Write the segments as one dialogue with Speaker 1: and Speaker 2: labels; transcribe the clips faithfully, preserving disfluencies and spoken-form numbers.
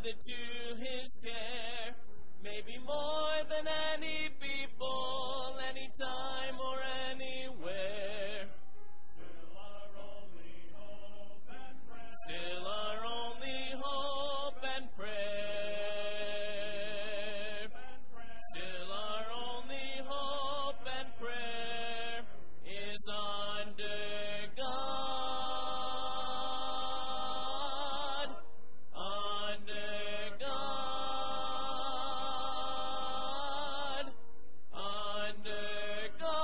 Speaker 1: committed to his care. Maybe more than any people, any time or anywhere.
Speaker 2: Still our only hope and prayer.
Speaker 1: Still our only hope and prayer. Still our only hope and prayer is under God. Under God. Under God.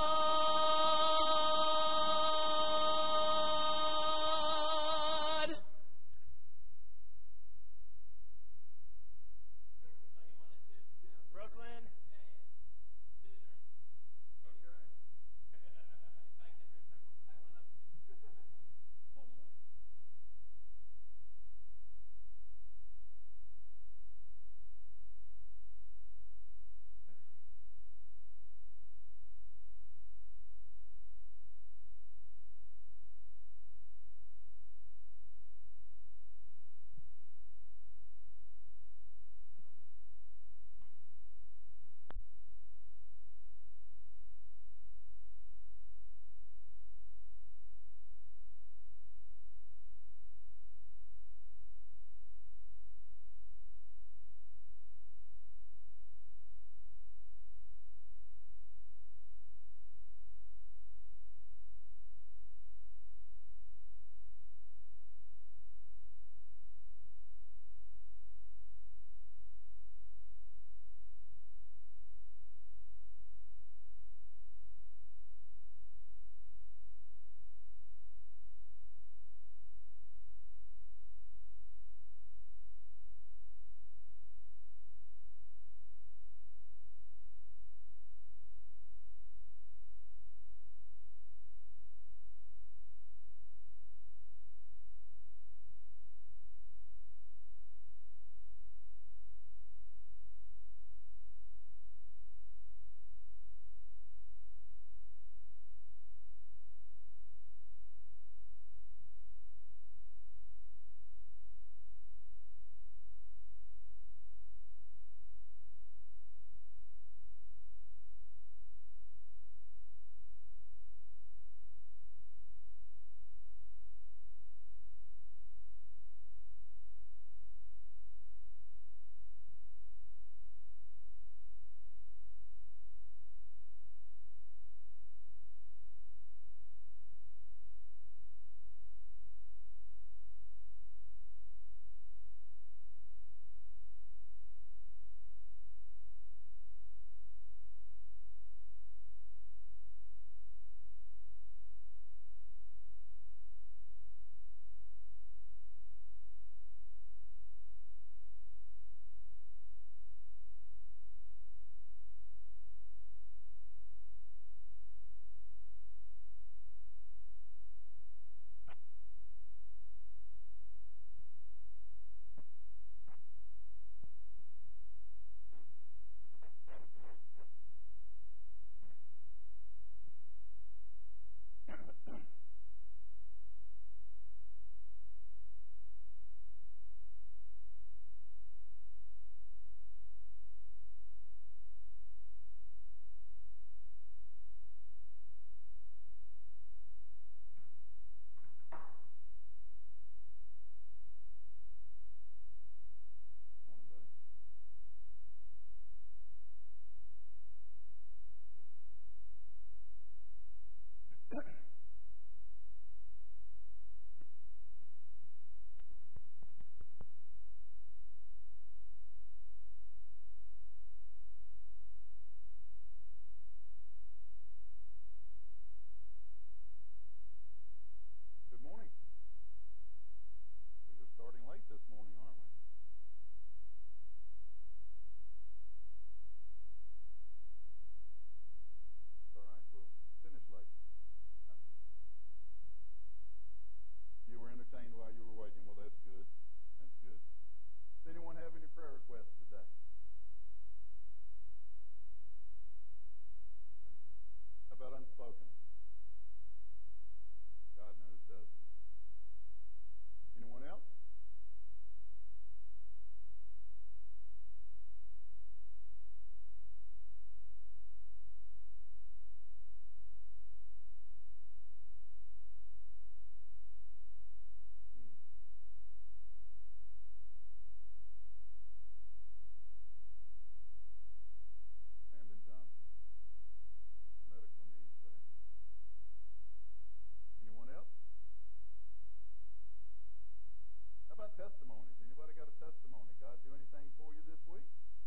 Speaker 3: testimonies. Anybody got a testimony? God do anything for you this week?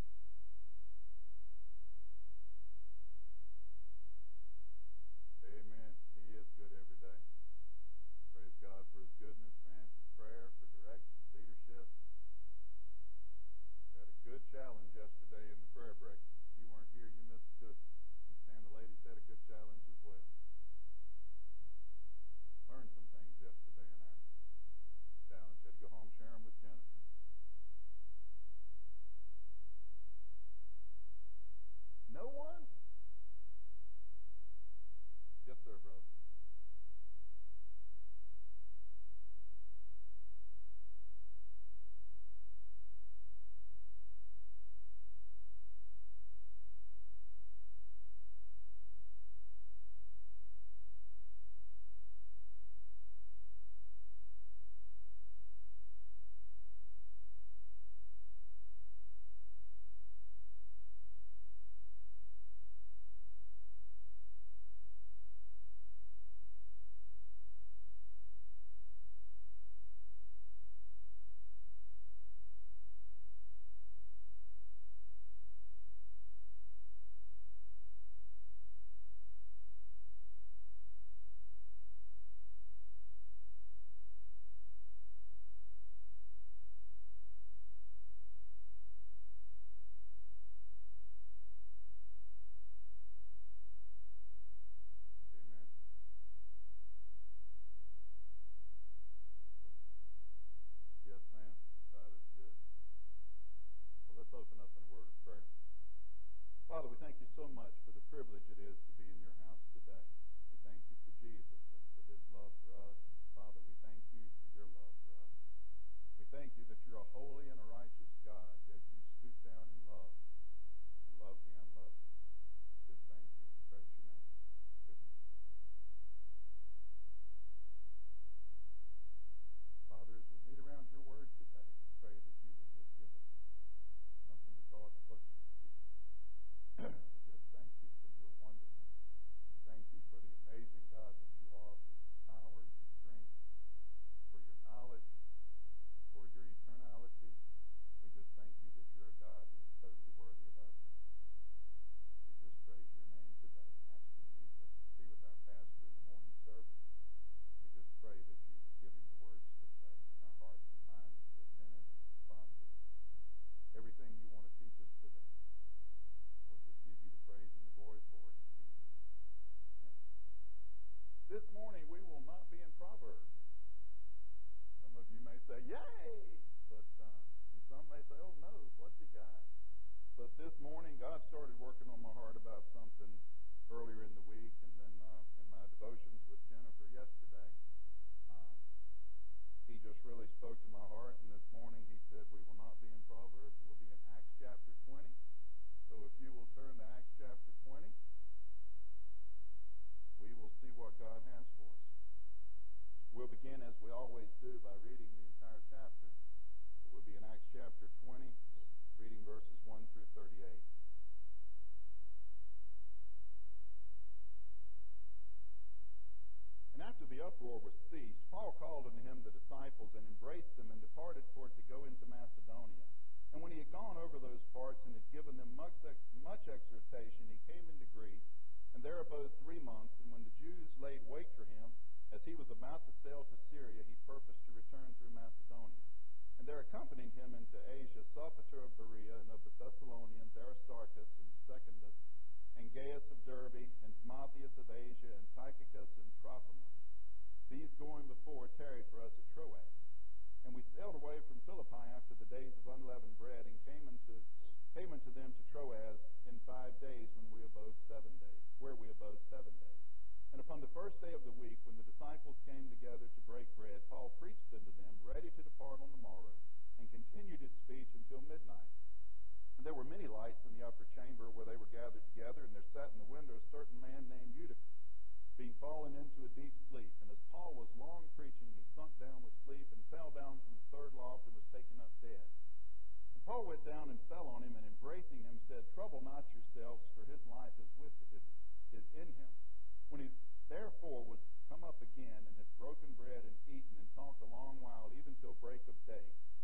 Speaker 3: Amen. He is good every day. Praise God for His goodness, for answered prayer, for direction, leadership. Had a good challenge yesterday in the prayer breakfast. If you weren't here, you missed a good one. Understand the ladies had a good challenge as well. Learned some things yesterday in our challenge. Had to go home and share them with Jennifer. No one? Yes, sir, brother. Open up in a word of prayer. Father, we thank you so much for the privilege it is to be in your house today. We thank you for Jesus and for his love for us. And Father, we thank you for your love for us. We thank you that you're a holy and a righteous God, yet you stoop down in love and love the unlovely. Just thank you and praise your name. Father, as we meet around your word today, we pray that you would just give us something to draw us closer to you. We just thank you for your wonderment. We thank you for the amazing God that you are, for your power, your strength, for your knowledge, for your eternality. We just thank you that you're a God who is totally worthy of our praise. We just praise your name today and ask you to meet with, be with our pastor in the morning service. We just pray that you would give him the words to say. May our hearts and minds be attentive and responsive. Everything you want to teach us today, we'll just give you the praise and the glory for it in Jesus' name. This morning we will not be in Proverbs. Some of you may say, yay! But uh, and some may say, oh no, what's he got? But this morning God started working on my heart about something earlier in the week, and then uh, in my devotions with Jennifer yesterday, uh, he just really spoke to my heart, and this morning he said we will not be in Proverbs, we'll be in Acts chapter twenty. So if you will turn to Acts chapter twenty, we will see what God has for us. We'll begin, as we always do, by reading the entire chapter. So we'll be in Acts chapter twenty, reading verses one through thirty-eight. And after the uproar was ceased, Paul called unto him the disciples and embraced them and departed for to go into Macedonia. And when he had gone over those parts and had given them much, much exhortation, he came into Greece, and there abode three months. And when the Jews laid wait for him, as he was about to sail to Syria, he purposed to return through Macedonia. And there accompanied him into Asia Sopater of Berea, and of the Thessalonians Aristarchus and Secundus, and Gaius of Derbe, and Timotheus of Asia, and Tychicus and Trophimus. These going before tarried for us at Troas. And we sailed away from Philippi after the days of unleavened bread, and came unto, came unto them to Troas in five days, when we abode seven days, where we abode seven days. And upon the first day of the week, when the disciples came together to break bread, Paul preached unto them, ready to depart on the morrow, and continued his speech until midnight. And there were many lights in the upper chamber where they were gathered together, and there sat in the window a certain man named Eutychus, being fallen into a deep sleep. And as Paul was long preaching, he sunk down with sleep, and fell down from the third loft, and was taken up dead. And Paul went down and fell on him, and embracing him said, Trouble not yourselves, for his life is with is, is in him. When he therefore was come up again, and had broken bread and eaten, and talked a long while, even till break of day,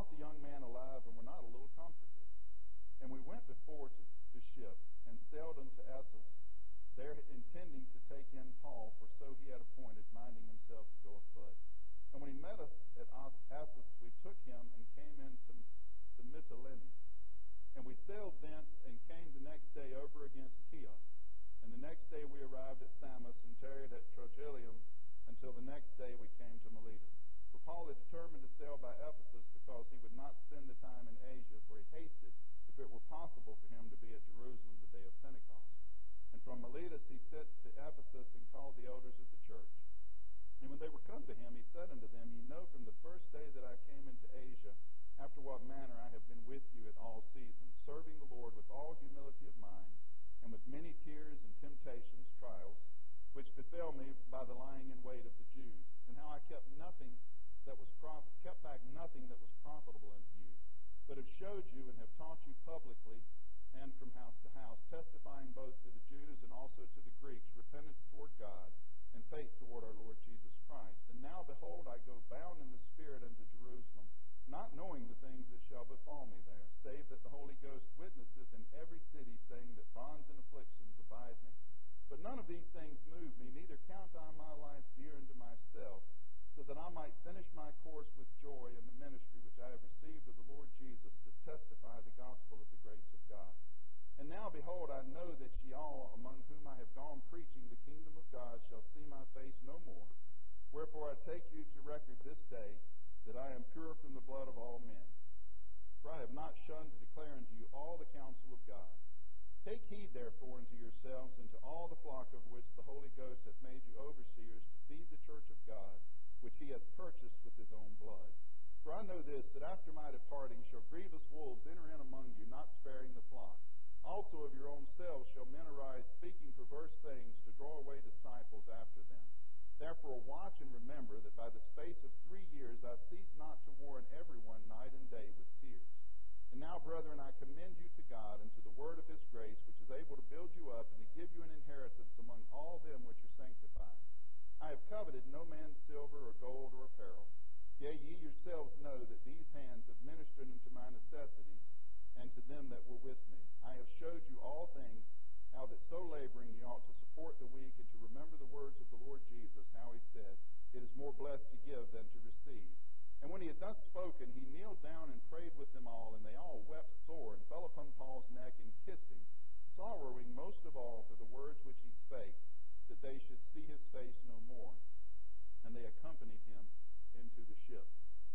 Speaker 3: brought the young man alive and were not a little comforted. And we went before to the ship and sailed unto Assos, there intending to take in Paul, for so he had appointed, minding himself to go afoot. And when he met us at Assos, we took him and came into the Mytilene. And we sailed thence and came the next day over against Chios. And the next day we arrived at Samos and tarried at Trogyllium until the next day we came to Miletus. For Paul had determined to sail by Ephesus because he would not spend the time in Asia, for he hasted, if it were possible for him to be at Jerusalem the day of Pentecost. And from Miletus he sent to Ephesus and called the elders of the church. And when they were come to him, he said unto them, Ye know from the first day that I came into Asia, after what manner I have been with you at all seasons, serving the Lord with all humility of mind, and with many tears and temptations, trials, which befell me by the lying in wait of the Jews, and how I kept nothing that was prof- kept back nothing that was profitable unto you, but have showed you and have taught you publicly and from house to house, testifying both to the Jews and also to the Greeks repentance toward God and faith toward our Lord Jesus Christ. And now, behold, I go bound in the Spirit unto Jerusalem, not knowing the things that shall befall me there, save that the Holy Ghost witnesseth in every city, saying that bonds and afflictions abide me. But none of these things move me, neither count I my life dear unto myself, so that I might finish my course with joy in the ministry which I have received of the Lord Jesus, to testify the gospel of the grace of God. And now, behold, I know that ye all, among whom I have gone preaching the kingdom of God, shall see my face no more. Wherefore I take you to record this day, that I am pure from the blood of all men. For I have not shunned to declare unto you all the counsel of God. Take heed, therefore, unto yourselves and to all the flock of which the Holy Ghost hath made you overseers, to feed the church of God, which he hath purchased with his own blood. For I know this, that after my departing shall grievous wolves enter in among you, not sparing the flock. Also of your own selves shall men arise, speaking perverse things, to draw away disciples after them. Therefore watch and remember that by the space of three years I cease not to warn everyone night and day with tears. And now, brethren, I commend you to God and to the word of his grace, which is able to build you up and to give you an inheritance among all them which are sanctified. I have coveted no man's silver or gold or apparel. Yea, ye yourselves know that these hands have ministered unto my necessities and to them that were with me. I have showed you all things, how that so laboring ye ought to support the weak, and to remember the words of the Lord Jesus, how he said, It is more blessed to give than to receive. And when he had thus spoken, he kneeled down and prayed with them all, and they all wept sore, and fell upon Paul's neck and kissed him, sorrowing most of all for the words which he spake, that they should see his face no more. And they accompanied him into the ship.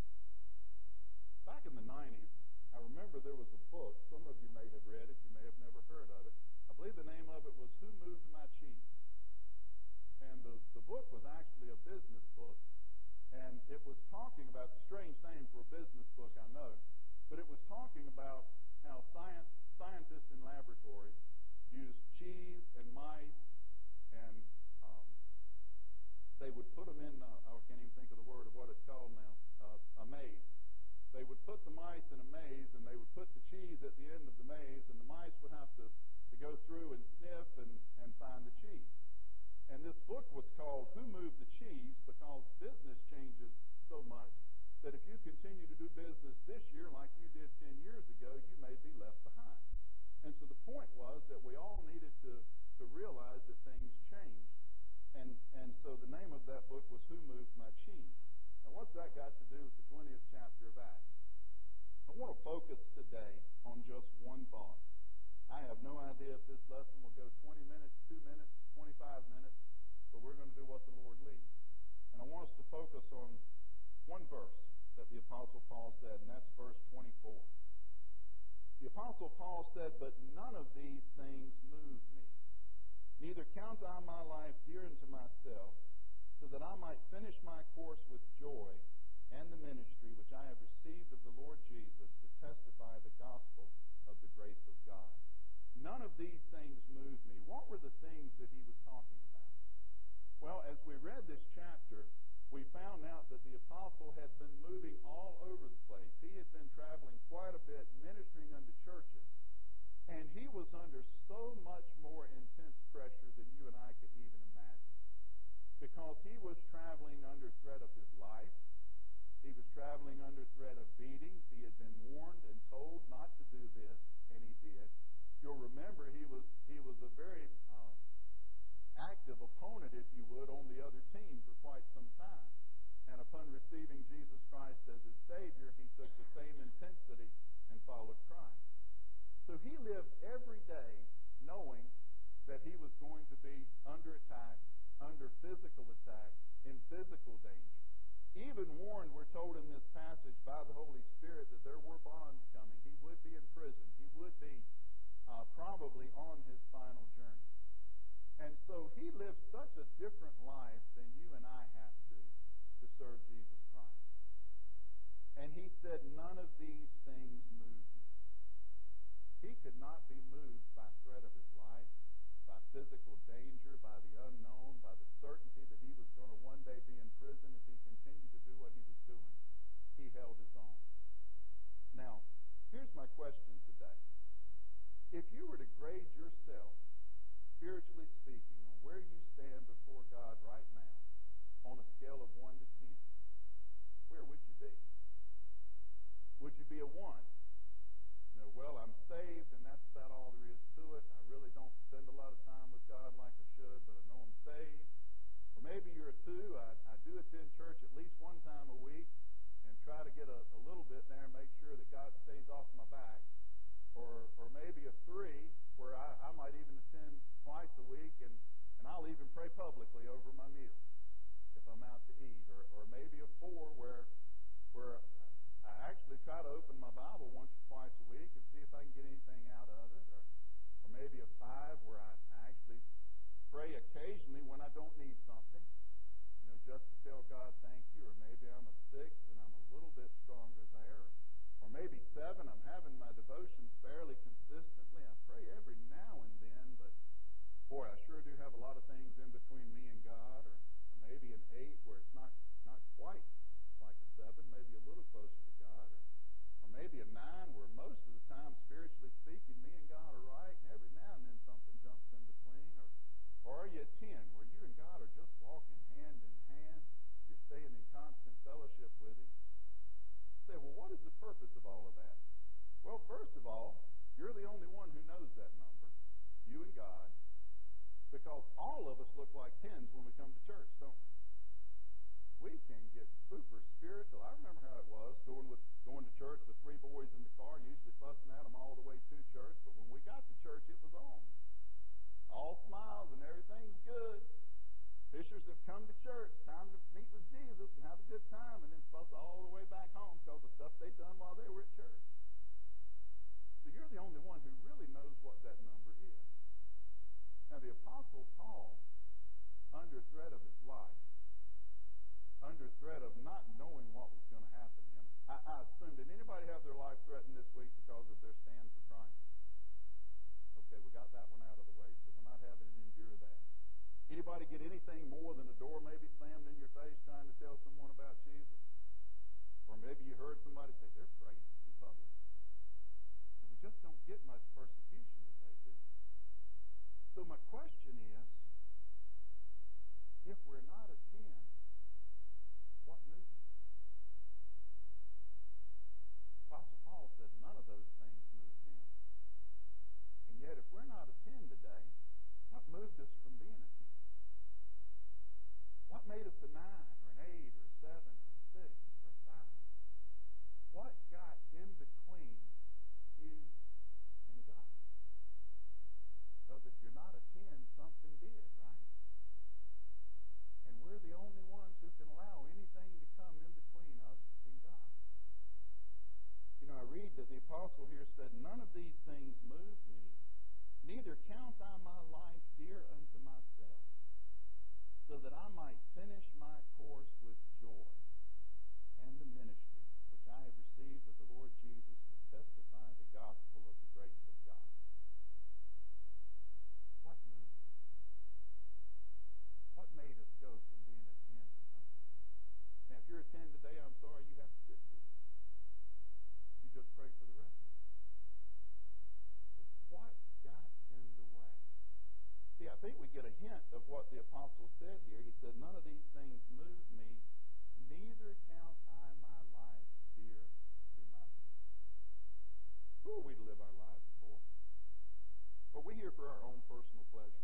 Speaker 3: Back in the nineties, I remember there was a book, some of you may have read it, you may have never heard of it. I believe the name of it was Who Moved My Cheese? And the, the book was actually a business book, and it was talking about, it's a strange name for a business book, I know, but it was talking about how science, scientists in laboratories use cheese and mice, and um, they would put them in, uh, I can't even think of the word of what it's called now, uh, a maze. They would put the mice in a maze, and they would put the cheese at the end of the maze, and the mice would have to, to go through and sniff and, and find the cheese. And this book was called Who Moved the Cheese? Because business changes so much that if you continue to do business this year like you did ten years ago, you may be left behind. And so the point was that we all needed to, to realize that things changed. And, and so the name of that book was Who Moved My Cheese? Now, what's that got to do with the twentieth chapter of Acts? I want to focus today on just one thought. I have no idea if this lesson will go twenty minutes, two minutes, twenty-five minutes, but we're going to do what the Lord leads. And I want us to focus on one verse that the Apostle Paul said, and that's verse twenty-four. The Apostle Paul said, But none of these things move me. Neither count I my life dear unto myself, so that I might finish my course with joy and the ministry which I have received of the Lord Jesus, to testify the gospel of the grace of God. None of these things move me. What were the things that he was talking about? Well, as we read this chapter, we found out that the apostle had been moving all over the place. He had been traveling quite a bit, ministering unto churches. And he was under so much more intense pressure than you and I could even imagine. Because he was traveling under threat of his life. He was traveling under threat of beatings. He had as his Savior, he took the same intensity and followed Christ. So he lived every day knowing that he was going to be under attack, under physical attack, in physical danger. Even warned, we're told in this passage by the Holy Spirit, that there were bonds coming. He would be in prison. He would be uh, probably on his final journey. And so he lived such a different life than you and I have to to serve Jesus Christ. And he said, none of these things move me. He could not be moved by threat of his life, by physical danger, by the unknown, by the certainty that he was going to one day be in prison if he continued to do what he was doing. He held his own. Now, here's my question today. If you were to grade yourself, spiritually speaking, on where you stand before God right now, on a scale of one to ten, where would you be? Would you be a one? You know, well, I'm saved, and that's about all there is to it. I really don't spend a lot of time with God like I should, but I know I'm saved. Or maybe you're a two. I, I do attend church at least one time a week and try to get a, a little bit there and make sure that God stays off my back. Or or maybe a three, where I, I might even attend twice a week, and, and I'll even pray publicly over my meals if I'm out to eat. Or, or maybe a four, where where I actually try to open my Bible once or twice a week and see if I can get anything out of it. Or, or maybe a five, where I, I actually pray occasionally when I don't need something, you know, just to tell God thank you. Or maybe I'm a six and I'm a little bit stronger there. Or, or maybe seven, I'm having my devotions fairly consistently. I pray every now and then, but boy, I sure do have a lot of things in between me and God. Or, or maybe an eight, where it's not, not quite like a seven, maybe a little closer to God. Or, or maybe a nine, where most of the time, spiritually speaking, me and God are right, and every now and then something jumps in between. Or, or are you a ten, where you and God are just walking hand in hand? You're staying in constant fellowship with Him. You say, well, what is the purpose of all of that? Well, first of all, you're the only one who knows that number, you and God, because all of us look like tens when we come to church, don't we? We can get super spiritual. I remember how it was going with going to church with three boys in the car, usually fussing at them all the way to church. But when we got to church, it was on. All smiles and everything's good. Fishers have come to church, time to meet with Jesus and have a good time, and then fuss all the way back home because of stuff they'd done while they were at church. So you're the only one who really knows what that number is. Now, the Apostle Paul, under threat of his life, under threat of not knowing what was going to happen to him. I, I assume, did anybody have their life threatened this week because of their stand for Christ? Okay, we got that one out of the way, so we're not having to endure that. Anybody get anything more than a door maybe slammed in your face trying to tell someone about Jesus? Or maybe you heard somebody say, they're praying in public. And we just don't get much persecution today, do we? So my question is, if we're not a ten, what moves you? The Apostle Paul said none of those things moved him. And yet, if we're not a ten today, what moved us from being a ten? What made us a nine or an eight or a seven or a six or a five? What got in between you and God? Because if you're not a ten, something did, right? And we're the only ones who can allow anything to come in between us and God. You know, I read that the apostle here said, none of these things move me, neither count I my life dear unto myself, so that I might finish my course with joy and the ministry which I have received of the Lord Jesus to testify the gospel of the grace of God. What moved us? What made us go from being a ten to something else? Now, if you're a ten today, I'm sorry you have to sit through this. You just pray for the rest of them. What got in the way? See, I think we get a hint of what the apostle said here. He said, none of these things move me, neither count I my life dear to myself. Who are we to live our lives for? Are we here for our own personal pleasure?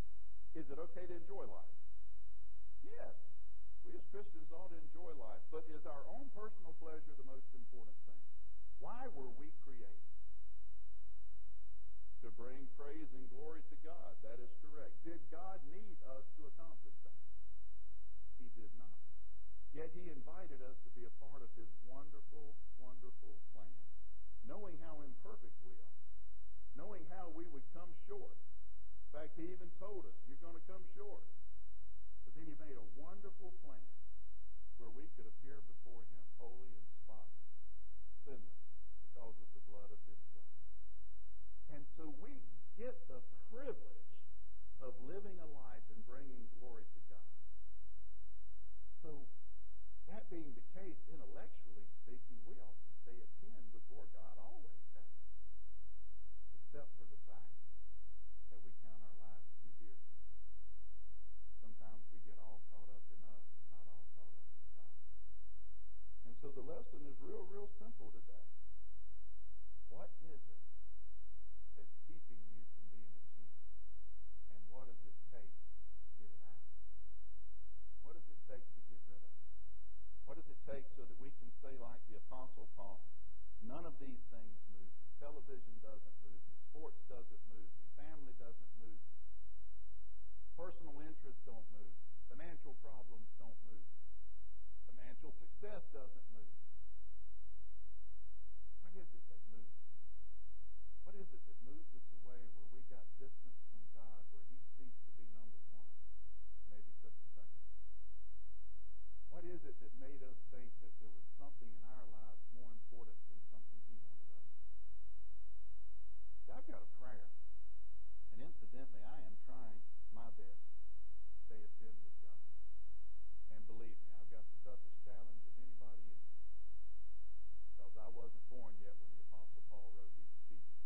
Speaker 3: Is it okay to enjoy life? Yes. We as Christians ought to enjoy life. But is our own personal pleasure the most important thing? Why were we created? To bring praise and glory to God. That is correct. Did God need us to accomplish that? He did not. Yet He invited us to be a part of His wonderful, wonderful plan. Knowing how imperfect we are. Knowing how we would come short. In fact, He even told us, you're going to come short. But then He made a wonderful plan where we could appear before Him holy and spotless, sinless, because of the blood of His Son. And so we get the privilege of living a life and bringing glory to God. So, that being the case, intellectually speaking, we ought to stay at ten before God always, hadn't we? Except for the fact that we count our lives too fearsome. Sometimes we get all caught up in us and not all caught up in God. And so the lesson is real, real simple today. What is it that's keeping you from being a ten? And what does it take to get it out? What does it take to get rid of it? What does it take so that we can say like the Apostle Paul, none of these things move me. Television doesn't move me. Sports doesn't move me. Family doesn't move me. Personal interests don't move me. Financial problems don't move me. Financial success doesn't move me. What is it that moves us? What is it that moved us away where we got distant from God, where He ceased to be number one, maybe took a second? What is it that made us think that there was something in our lives more important than something He wanted us to do? I've got a prayer, and incidentally, I am trying my best to stay at ten with God. And believe me, I've got the toughest challenge of anybody in here, because I wasn't born yet when the Apostle Paul wrote he was cheapest.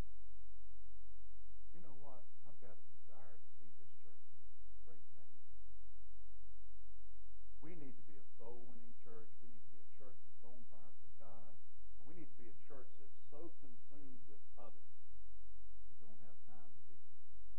Speaker 3: You know what? I've got a desire to see this church do great things. We need to be a soul-winning church. We need to be a church that's on fire for God. And we need to be a church that's so consumed with others we don't have time to be consumed.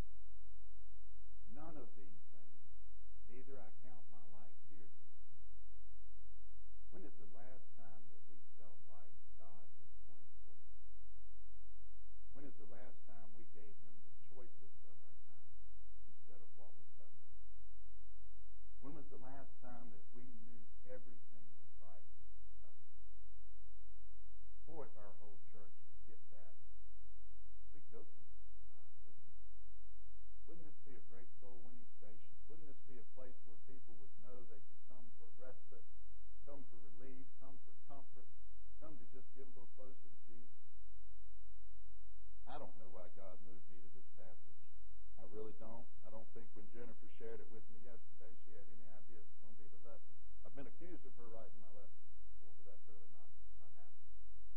Speaker 3: None of these things, neither I count my life dear to me. When is the last time that we felt like God was more important? When is the last time we gave Him the choicest of our time instead of what was left over? When was the last time that we knew everything was right us? Boy, if our whole church could get that, we'd go somewhere with God, wouldn't we? Wouldn't this be a great soul-winning station? Wouldn't this be a place where people would know they could come for respite, come for relief, come for comfort, come to just get a little closer to Jesus? I don't know why God moved me to this passage. I really don't. I don't think when Jennifer shared it with me yesterday, she had any idea it was going to be the lesson. I've been accused of her writing my lessons before, but that's really not, not happening.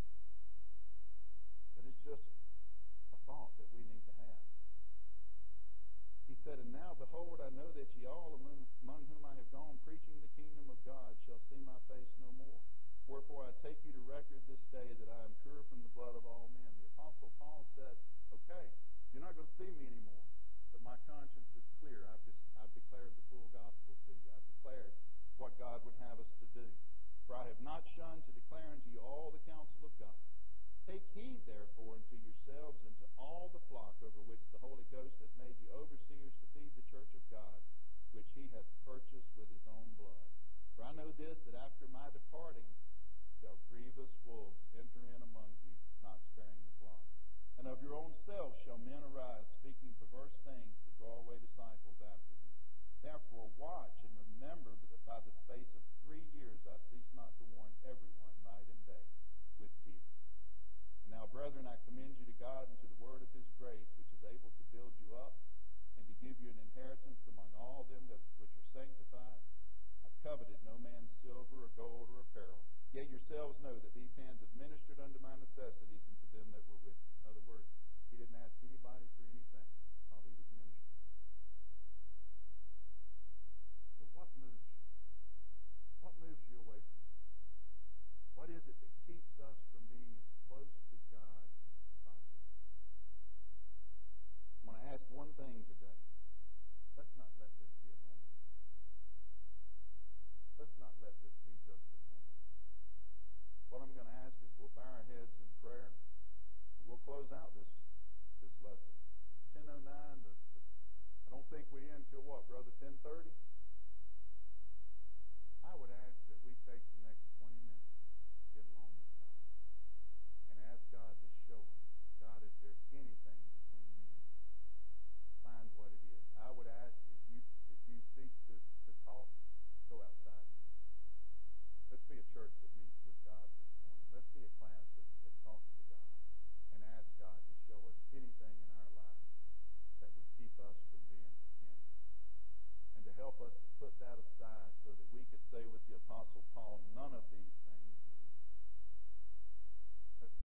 Speaker 3: But it's just a thought that we need to have. He said, and now, behold, I know that ye all among, among whom I have gone preaching the kingdom of God shall see my face no more. Wherefore I take you to record this day that I am pure from the blood of all men. The Apostle Paul said, okay, you're not going to see me anymore, but my conscience is clear. I've, just, I've declared the full gospel to you. I've declared what God would have us to do. For I have not shunned to declare unto you all the counsel of God. Take heed, therefore, unto yourselves and to all the flock over which the Holy Ghost hath made you overseers to feed the church of God, which He hath purchased with His own blood. For I know this, that after my departing shall grievous wolves enter in among you, not sparing the flock. And of your own selves shall men arise, speaking perverse things to draw away disciples after them. Therefore watch and remember that by the space of three years I cease not to warn everyone night and day with tears. And now, brethren, I commend you to God and to the word of His grace, which is able to build you up and to give you an inheritance among all them that which are sanctified. I've coveted no man's silver or gold or apparel. Yet yourselves know that these hands have ministered unto my necessities and to them that were with me. In other words, He didn't ask anybody for anything while He was ministering. So what what I'm going to ask is we'll bow our heads in prayer. And we'll close out this this lesson. It's ten oh nine. The, the, I don't think we end till what, brother, ten thirty? I would ask that we take the next twenty minutes to get along with God and ask God to show us, God, is there anything between me and you? Find what it is. I would ask if you if you seek to, to talk, go outside. Let's be a church that meets with God this morning. Let's be a class that, that talks to God and ask God to show us anything in our lives that would keep us from being attended. And to help us to put that aside so that we could say with the Apostle Paul, none of these things move. Let's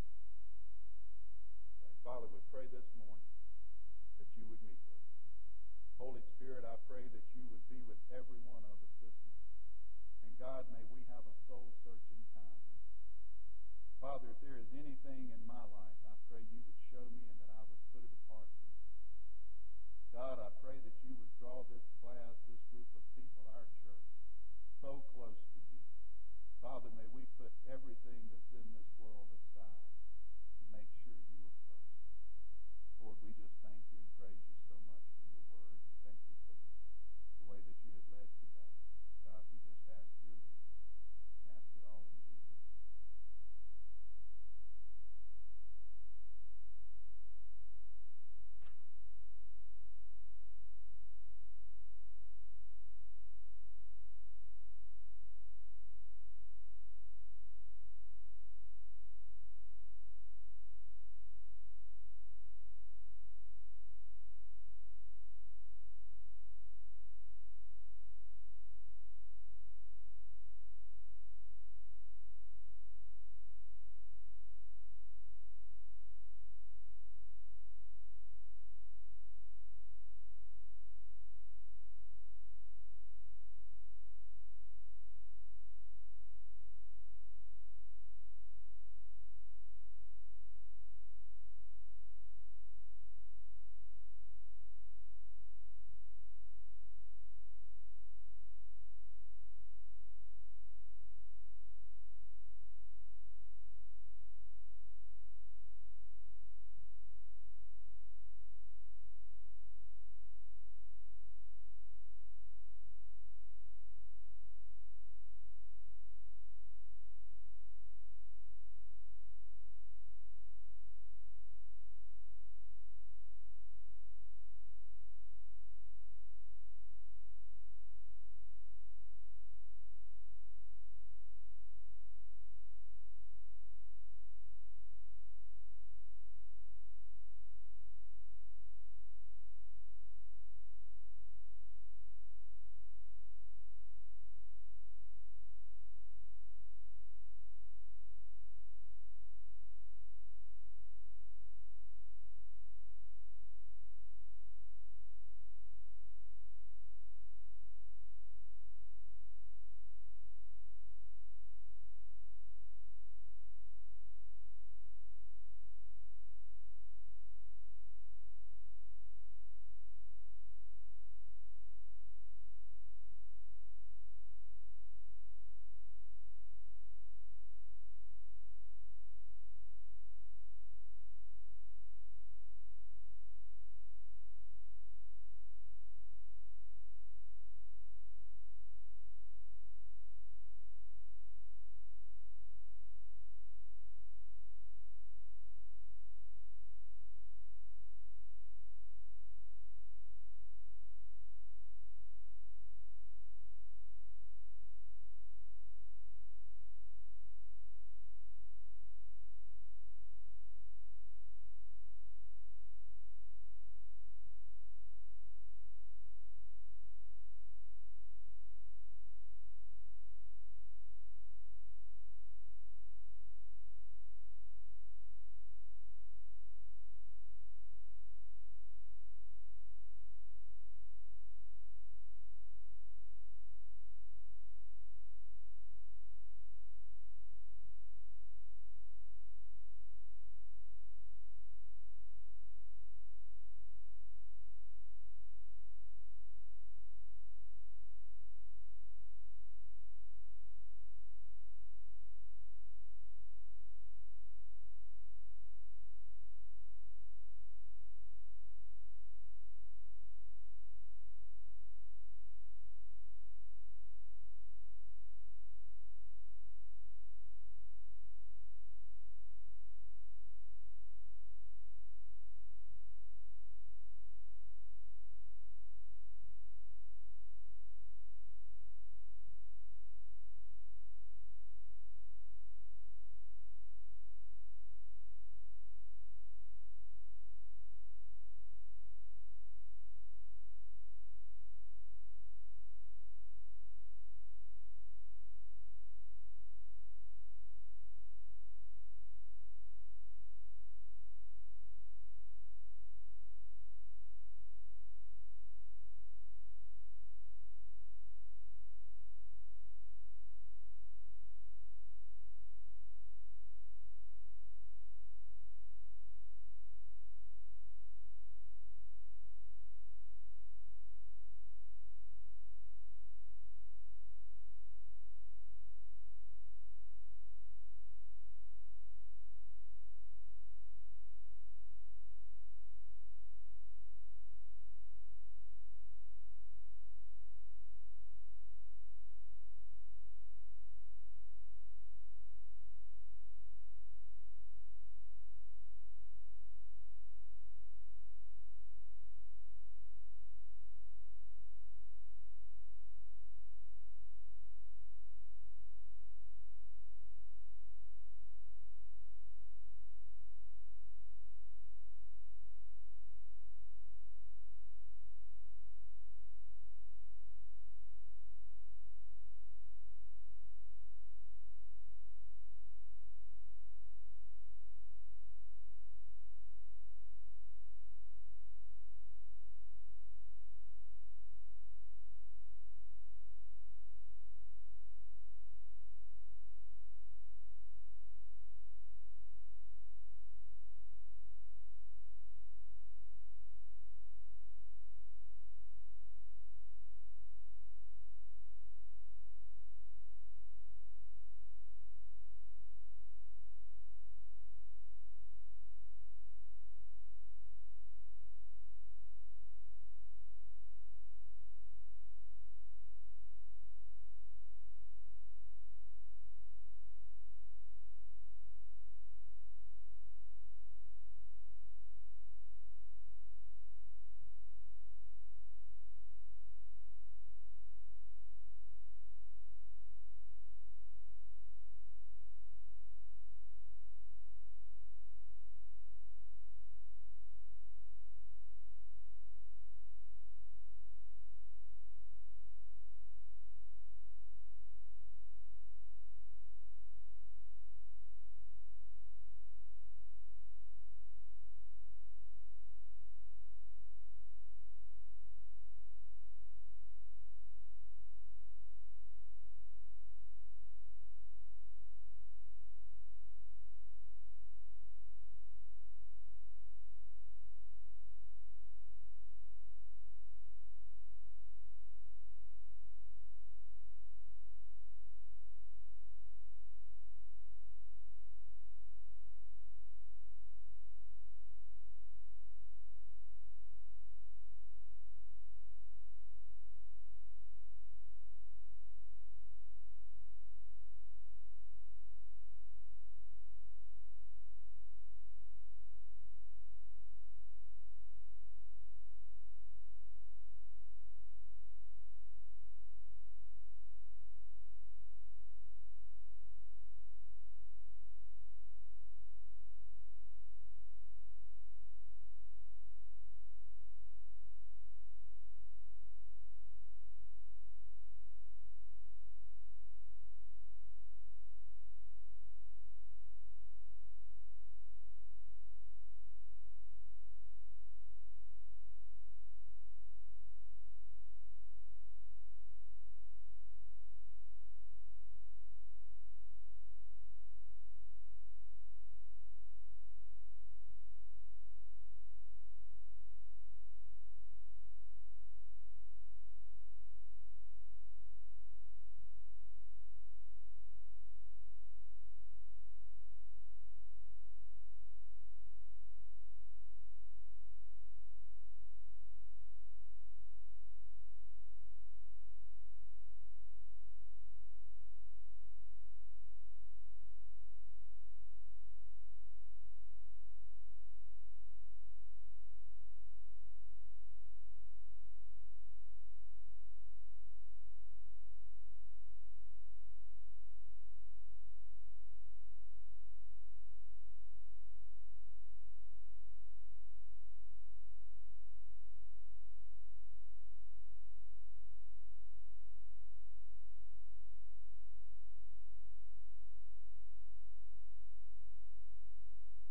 Speaker 3: pray. Father, we pray this morning that you would meet with us. Holy Spirit, I pray that you would be with every one of us this morning. And God, may we have a soul-searching time with you. Father, if there is anything in my life, I pray you would show me and that I would put it apart from you. God, I pray that you would draw this class, this group of people, our church, so close to you. Father, may we put everything that's in this world aside and make sure you are first. Lord, we just thank you and praise you so much for your word. We thank you for the, the way that you have led today. God, we just ask your leading. We ask it all in Jesus' name.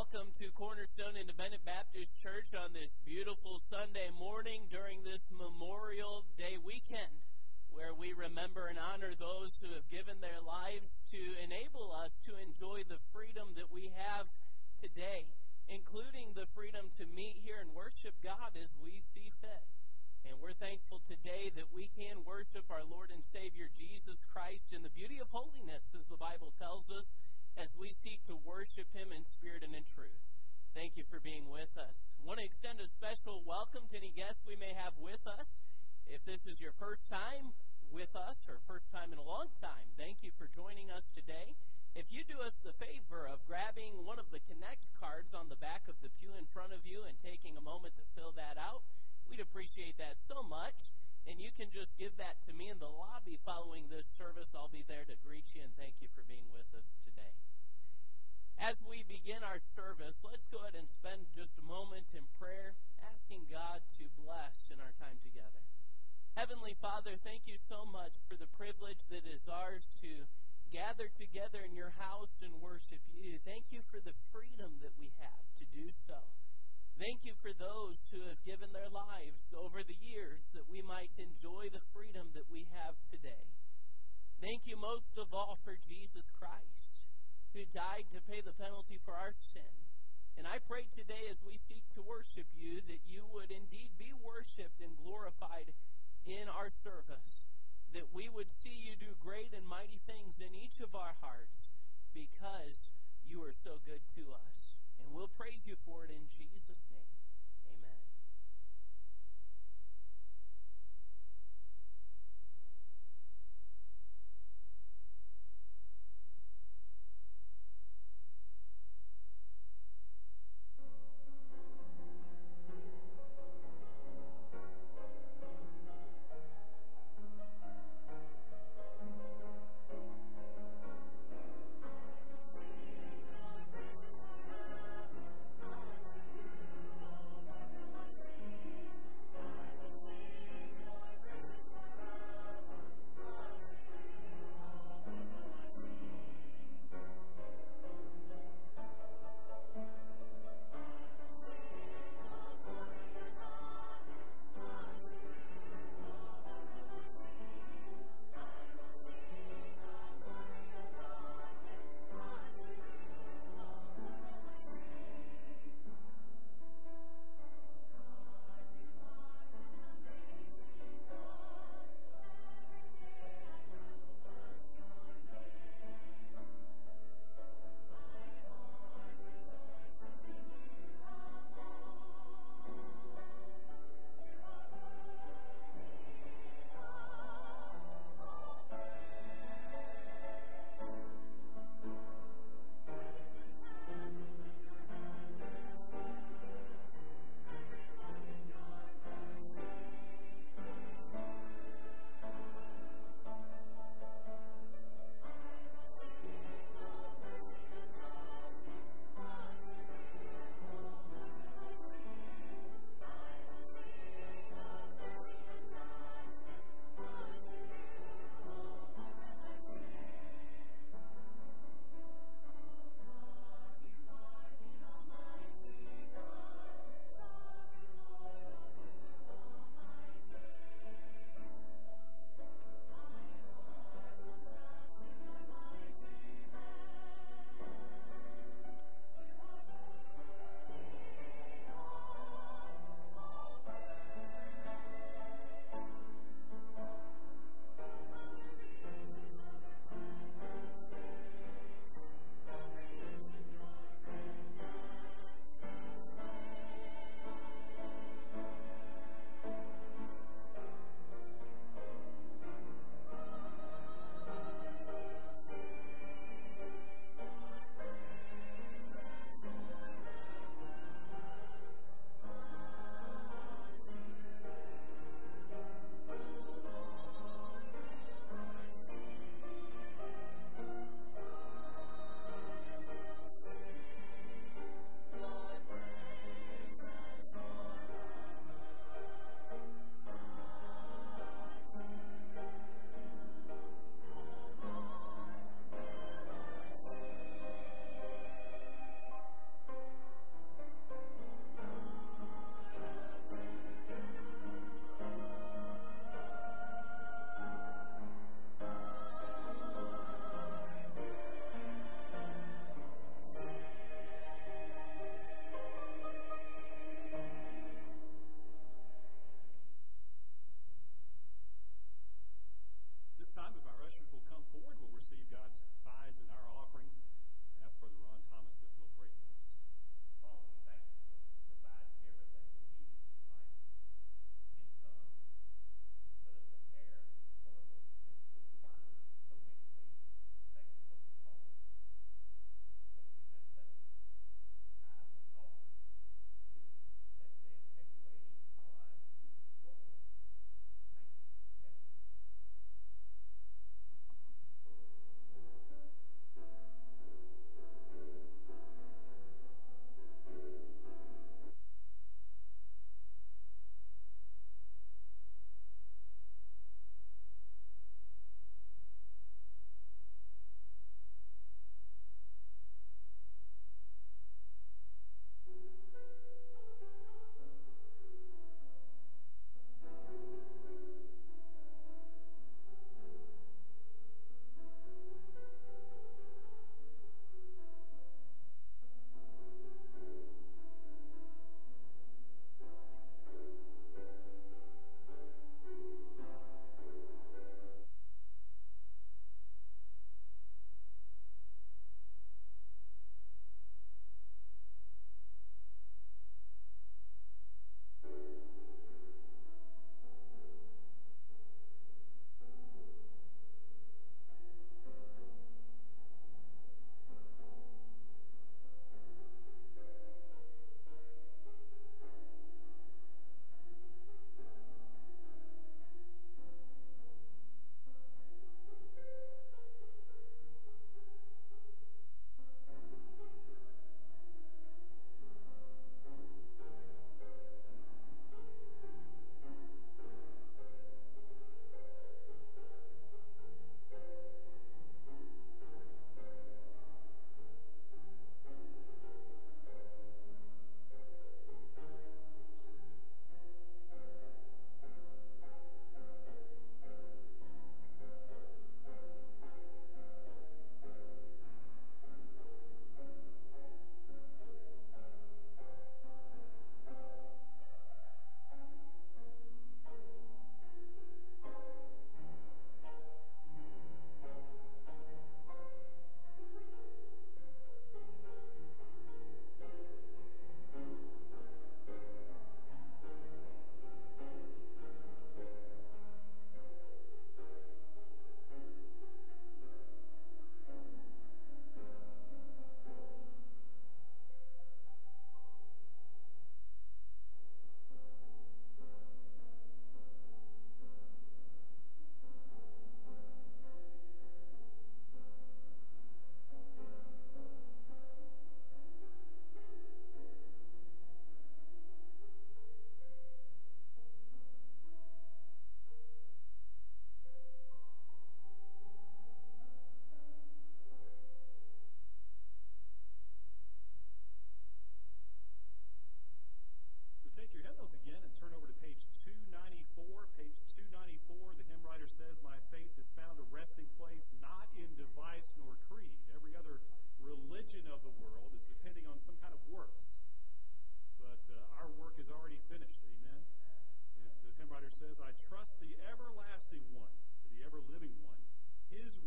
Speaker 1: welcome to Cornerstone Independent Baptist Church on this beautiful Sunday morning during this Memorial Day weekend, where we remember and honor those who have given their lives to enable us to enjoy the freedom that we have today, including the freedom to meet here and worship God as we see fit. And we're thankful today that we can worship our Lord and Savior Jesus Christ in the beauty of holiness, as the Bible tells us, as we seek to worship Him in spirit and in truth. Thank you for being with us. I want to extend a special welcome to any guests we may have with us. If this is your first time with us, or first time in a long time, thank you for joining us today. If you do us the favor of grabbing one of the Connect cards on the back of the pew in front of you and taking a moment to fill that out, we'd appreciate that so much. And you can just give that to me in the lobby following this service. I'll be there to greet you and thank you for being with us today. As we begin our service, let's go ahead and spend just a moment in prayer, asking God to bless in our time together. Heavenly Father, thank you so much for the privilege that is ours to gather together in your house and worship you. Thank you for the freedom that we have to do so. Thank you for those who have given their lives over the years that we might enjoy the freedom that we have today. Thank you most of all for Jesus Christ, who died to pay the penalty for our sin. And I pray today as we seek to worship you that you would indeed be worshipped and glorified in our service, that we would see you do great and mighty things in each of our hearts because you are so good to us. And we'll praise you for it in Jesus' name. Amen.
Speaker 2: Thank you.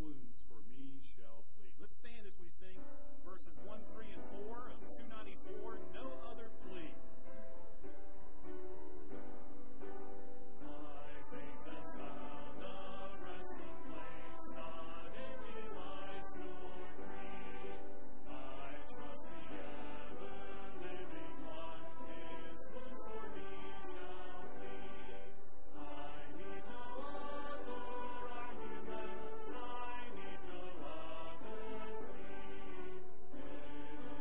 Speaker 4: wounds for me shall plead. Let's stand as we sing verses one, three, and four of two ninety-four, No Other Plea. My faith has found a resting place, not in device nor creed. I trust the ever-living one, his wounds for me shall plead. I need no other argument, I need no other plea.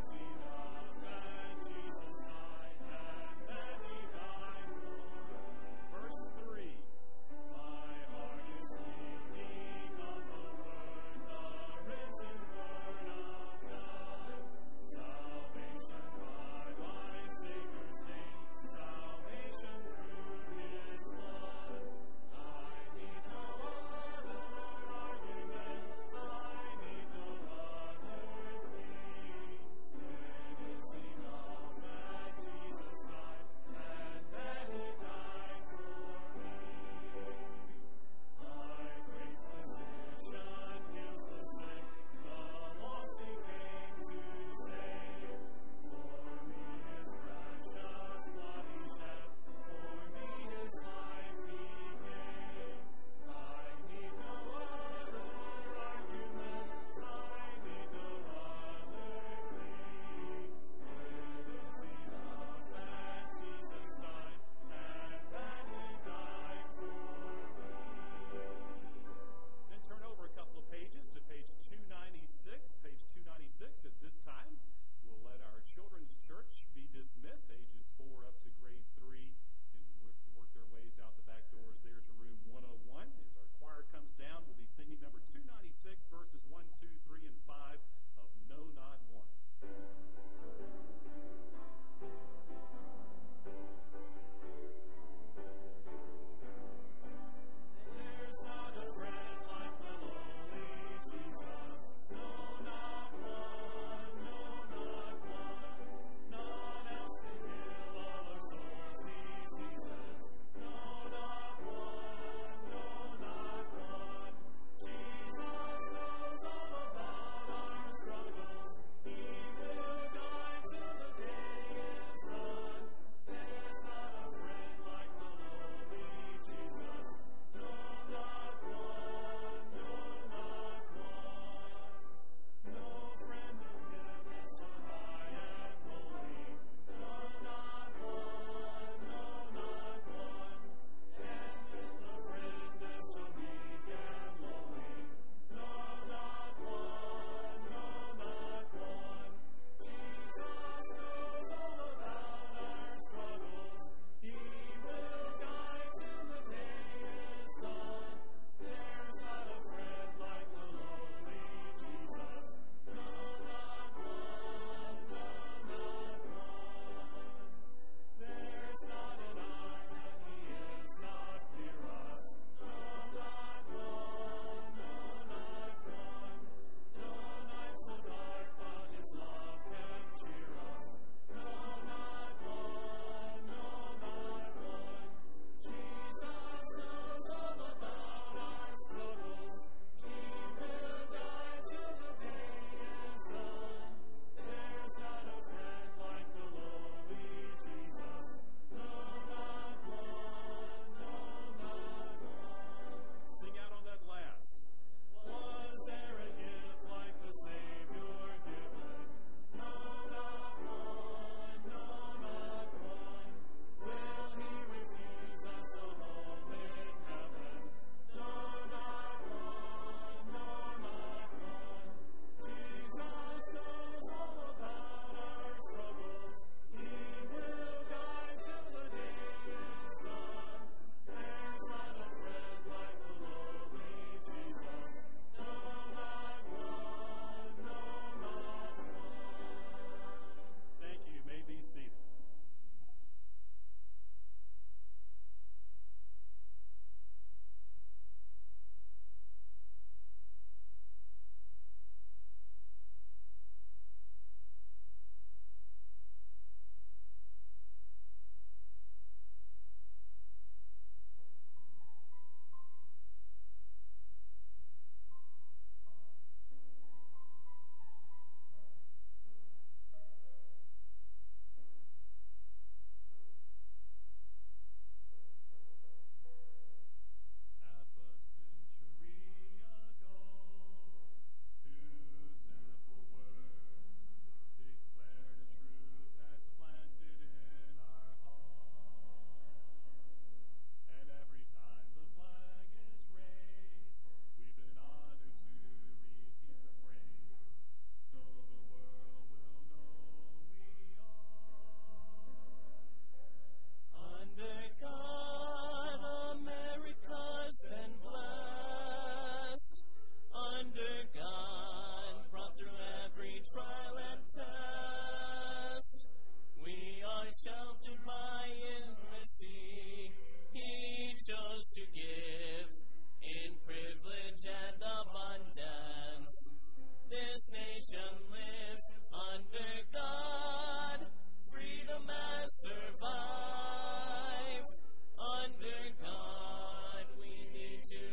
Speaker 1: survived under God, we need to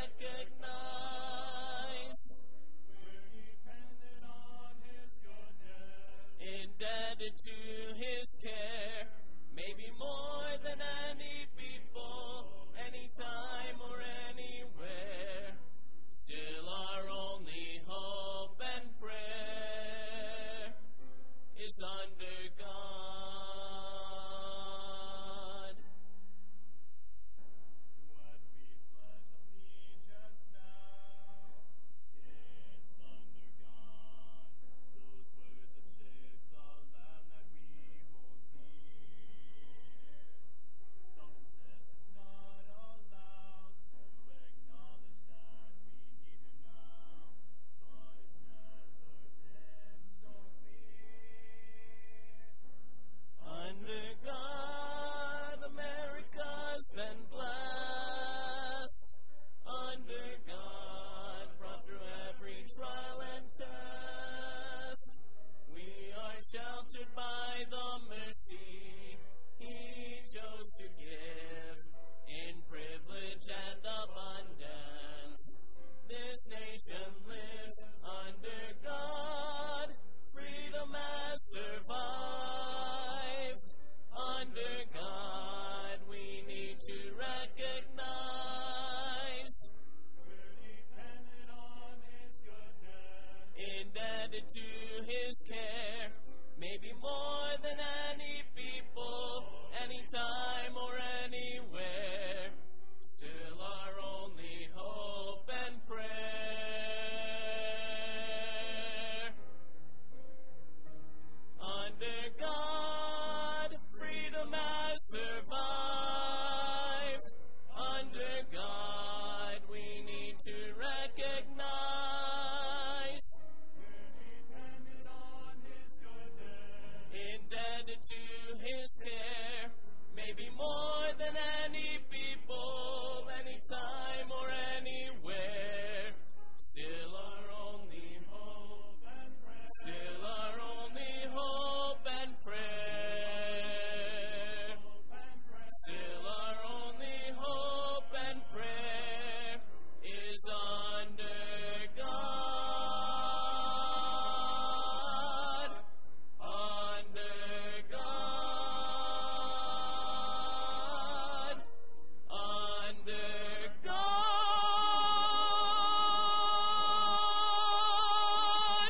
Speaker 1: recognize
Speaker 4: We're dependent on His goodness.
Speaker 1: indebted to His care, maybe more than any people, anytime or anywhere. Still our only hope and prayer is under God.
Speaker 4: When we pledge allegiance now, it's under God. Those words that shape the land that we hold dear. Someone says it's not allowed to acknowledge that we need Him now, but it's never been so clear.
Speaker 1: Under God, America's been blessed. Under God, brought through every trial and test. We are sheltered by the mercy He chose to give in privilege and abundance. This nation lives under God. Freedom has survived. Under God, we need to recognize
Speaker 4: We're dependent on His goodness.
Speaker 1: indebted to His care, maybe more than any people, anytime or anywhere. Still our only hope and prayer. Under God, freedom has survived. Under God, we need to recognize
Speaker 4: We're dependent on His goodness.
Speaker 1: indebted to His care, maybe more than any people, anytime or anywhere. Still our only hope and prayer. Still our only hope and prayer. Still our only hope and prayer is under God. Under God. Under God.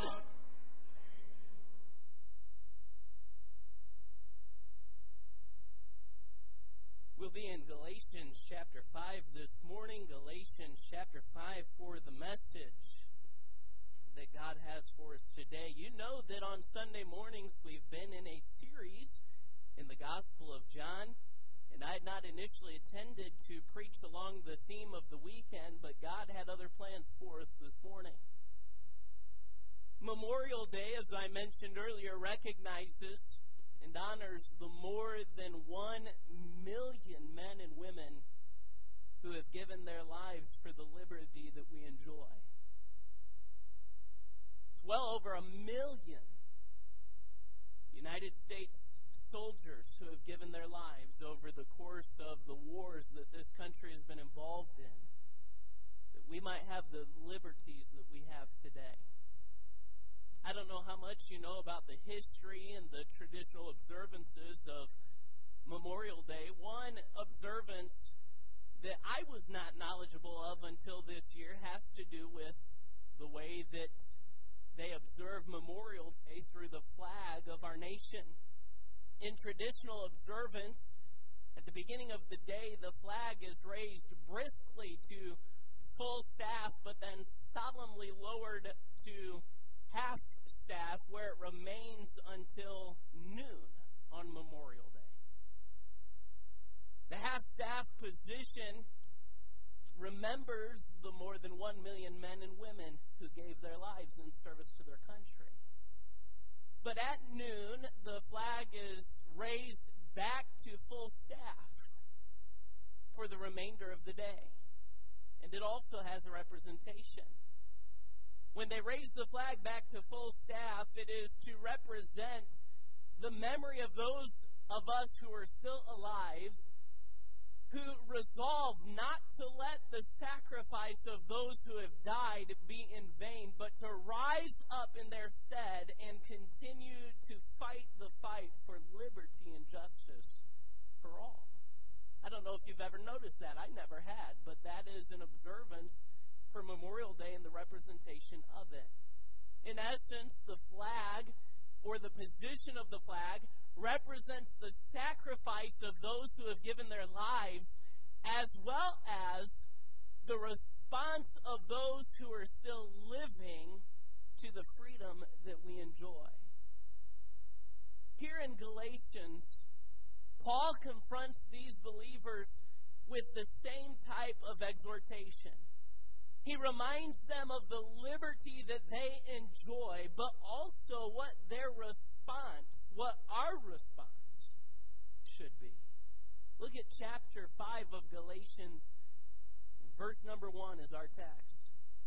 Speaker 1: We'll be in Galatians chapter five this morning. Galatians chapter five for the message that God has for us today. You know that on Sunday mornings we've been in a series in the Gospel of John, and I had not initially intended to preach along the theme of the weekend, but God had other plans for us this morning. Memorial Day, as I mentioned earlier, recognizes and honors the more than one million men and women who have given their lives for the liberty that we enjoy. It's well over a million United States soldiers who have given their lives over the course of the wars that this country has been involved in, that we might have the liberties that we have today. I don't know how much you know about the history and the traditional observances of Memorial Day. One observance that I was not knowledgeable of until this year has to do with the way that they observe Memorial Day through the flag of our nation. In traditional observance, at the beginning of the day, the flag is raised briskly to full staff, but then solemnly lowered to half staff, where it remains until noon on Memorial Day. The half-staff position remembers the more than one million men and women who gave their lives in service to their country. But at noon, the flag is raised back to full staff for the remainder of the day. And it also has a representation. When they raise the flag back to full staff, it is to represent the memory of those of us who are still alive who resolve not to let the sacrifice of those who have died be in vain, but to rise up in their stead and continue to fight the fight for liberty and justice for all. I don't know if you've ever noticed that. I never had, but that is an observance for Memorial Day and the representation of it. In essence, the flag, or the position of the flag, represents the sacrifice of those who have given their lives, as well as the response of those who are still living to the freedom that we enjoy. Here in Galatians, Paul confronts these believers with the same type of exhortation. He reminds them of the liberty that they enjoy, but also what their response, what our response should be. Look at chapter five of Galatians, and verse number one is our text.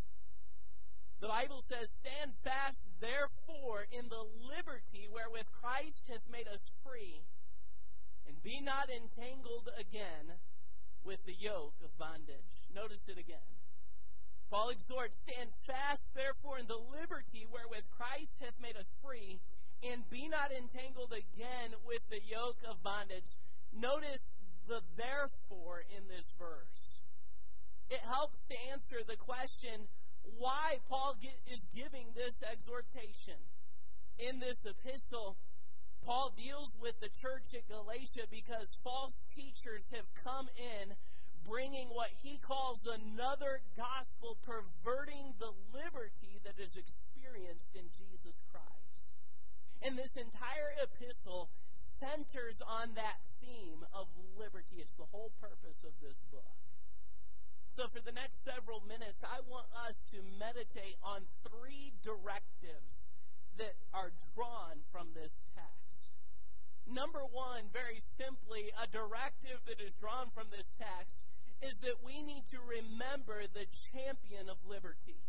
Speaker 1: The Bible says, "Stand fast, therefore, in the liberty wherewith Christ hath made us free, and be not entangled again with the yoke of bondage." Notice it again. Paul exhorts, "Stand fast, therefore, in the liberty wherewith Christ hath made us free, and be not entangled again with the yoke of bondage." Notice the therefore in this verse. It helps to answer the question why Paul is giving this exhortation. In this epistle, Paul deals with the church at Galatia because false teachers have come in bringing what he calls another gospel, perverting the liberty that is experienced in Jesus Christ. And this entire epistle centers on that theme of liberty. It's the whole purpose of this book. So for the next several minutes, I want us to meditate on three directives that are drawn from this text. Number one, very simply, a directive that is drawn from this text is that we need to remember the champion of liberty.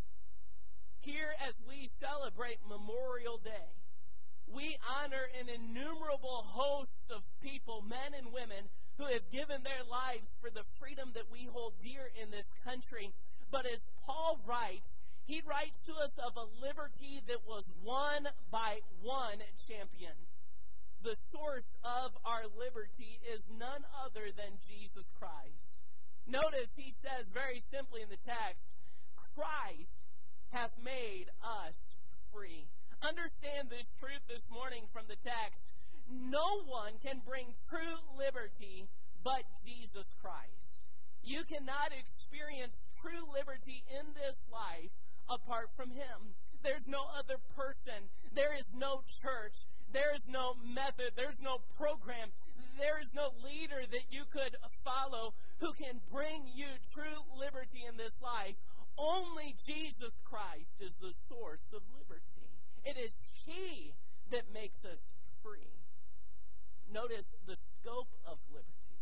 Speaker 1: Here, as we celebrate Memorial Day, we honor an innumerable host of people, men and women, who have given their lives for the freedom that we hold dear in this country. But as Paul writes, he writes to us of a liberty that was won by one champion. The source of our liberty is none other than Jesus Christ. Notice he says very simply in the text, Christ hath made us free. Understand this truth this morning from the text. No one can bring true liberty but Jesus Christ. You cannot experience true liberty in this life apart from him. There's no other person. There is no church. There is no method. There's no program. There is no leader that you could follow who can bring you true liberty in this life. Only Jesus Christ is the source of liberty. It is he that makes us free. Notice the scope of liberty.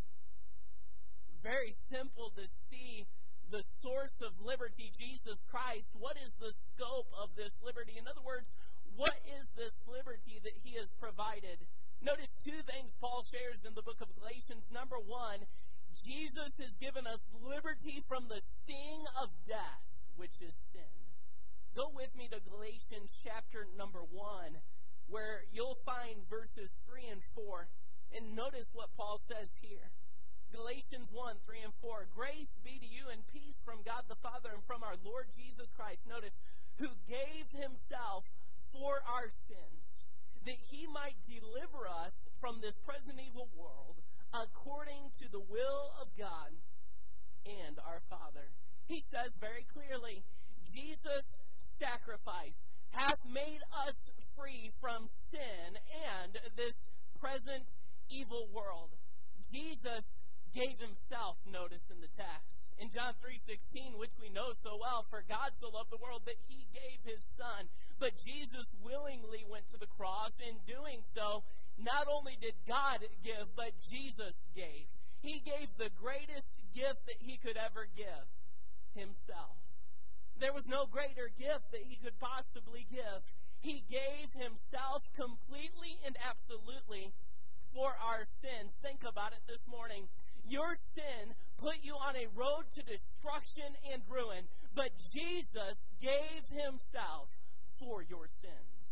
Speaker 1: Very simple to see the source of liberty, Jesus Christ. What is the scope of this liberty? In other words, what is this liberty that he has provided? Notice two things Paul shares in the book of Galatians. Number one, Jesus has given us liberty from the sting of death, which is sin. Go with me to Galatians chapter number one, where you'll find verses three and four. And notice what Paul says here. Galatians one, three and four. Grace be to you and peace from God the Father and from our Lord Jesus Christ. Notice, who gave himself for our sins, that he might deliver us from this present evil world, according to the will of God and our Father. He says very clearly, Jesus' sacrifice hath made us free from sin and this present evil world. Jesus gave himself, notice in the text. In John three sixteen, which we know so well, for God so loved the world that he gave his son. But Jesus willingly went to the cross. In doing so, not only did God give, but Jesus gave. He gave the greatest gift that he could ever give, himself. There was no greater gift that he could possibly give. He gave himself completely and absolutely for our sins. Think about it this morning. Your sin put you on a road to destruction and ruin, but Jesus gave himself for your sins.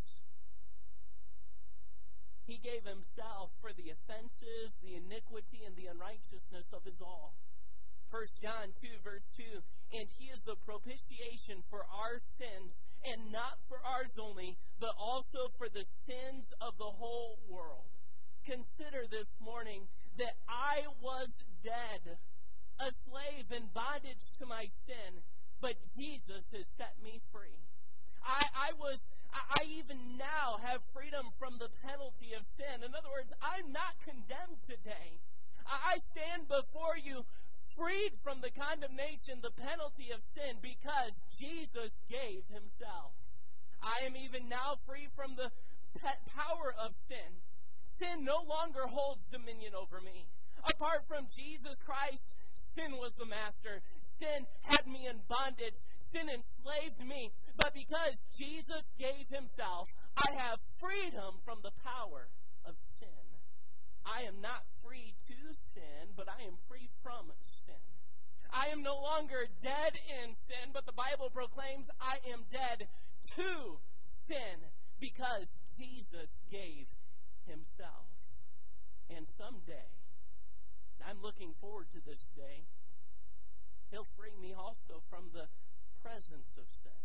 Speaker 1: He gave himself for the offenses, the iniquity, and the unrighteousness of his all. First John two, verse two, and he is the propitiation for our sins, and not for ours only, but also for the sins of the whole world. Consider this morning that I was dead, a slave in bondage to my sin, but Jesus has set me free. I, I was, I even now have freedom from the penalty of sin. In other words, I'm not condemned today. I stand before you freed from the condemnation, the penalty of sin, because Jesus gave himself. I am even now free from the power of sin. Sin no longer holds dominion over me. Apart from Jesus Christ, sin was the master. Sin had me in bondage. Sin enslaved me. But because Jesus gave himself, I have freedom from the power of sin. I am not free to sin, but I am free from sin. I am no longer dead in sin, but the Bible proclaims I am dead to sin because Jesus gave himself. And someday, I'm looking forward to this day, he'll free me also from the presence of sin.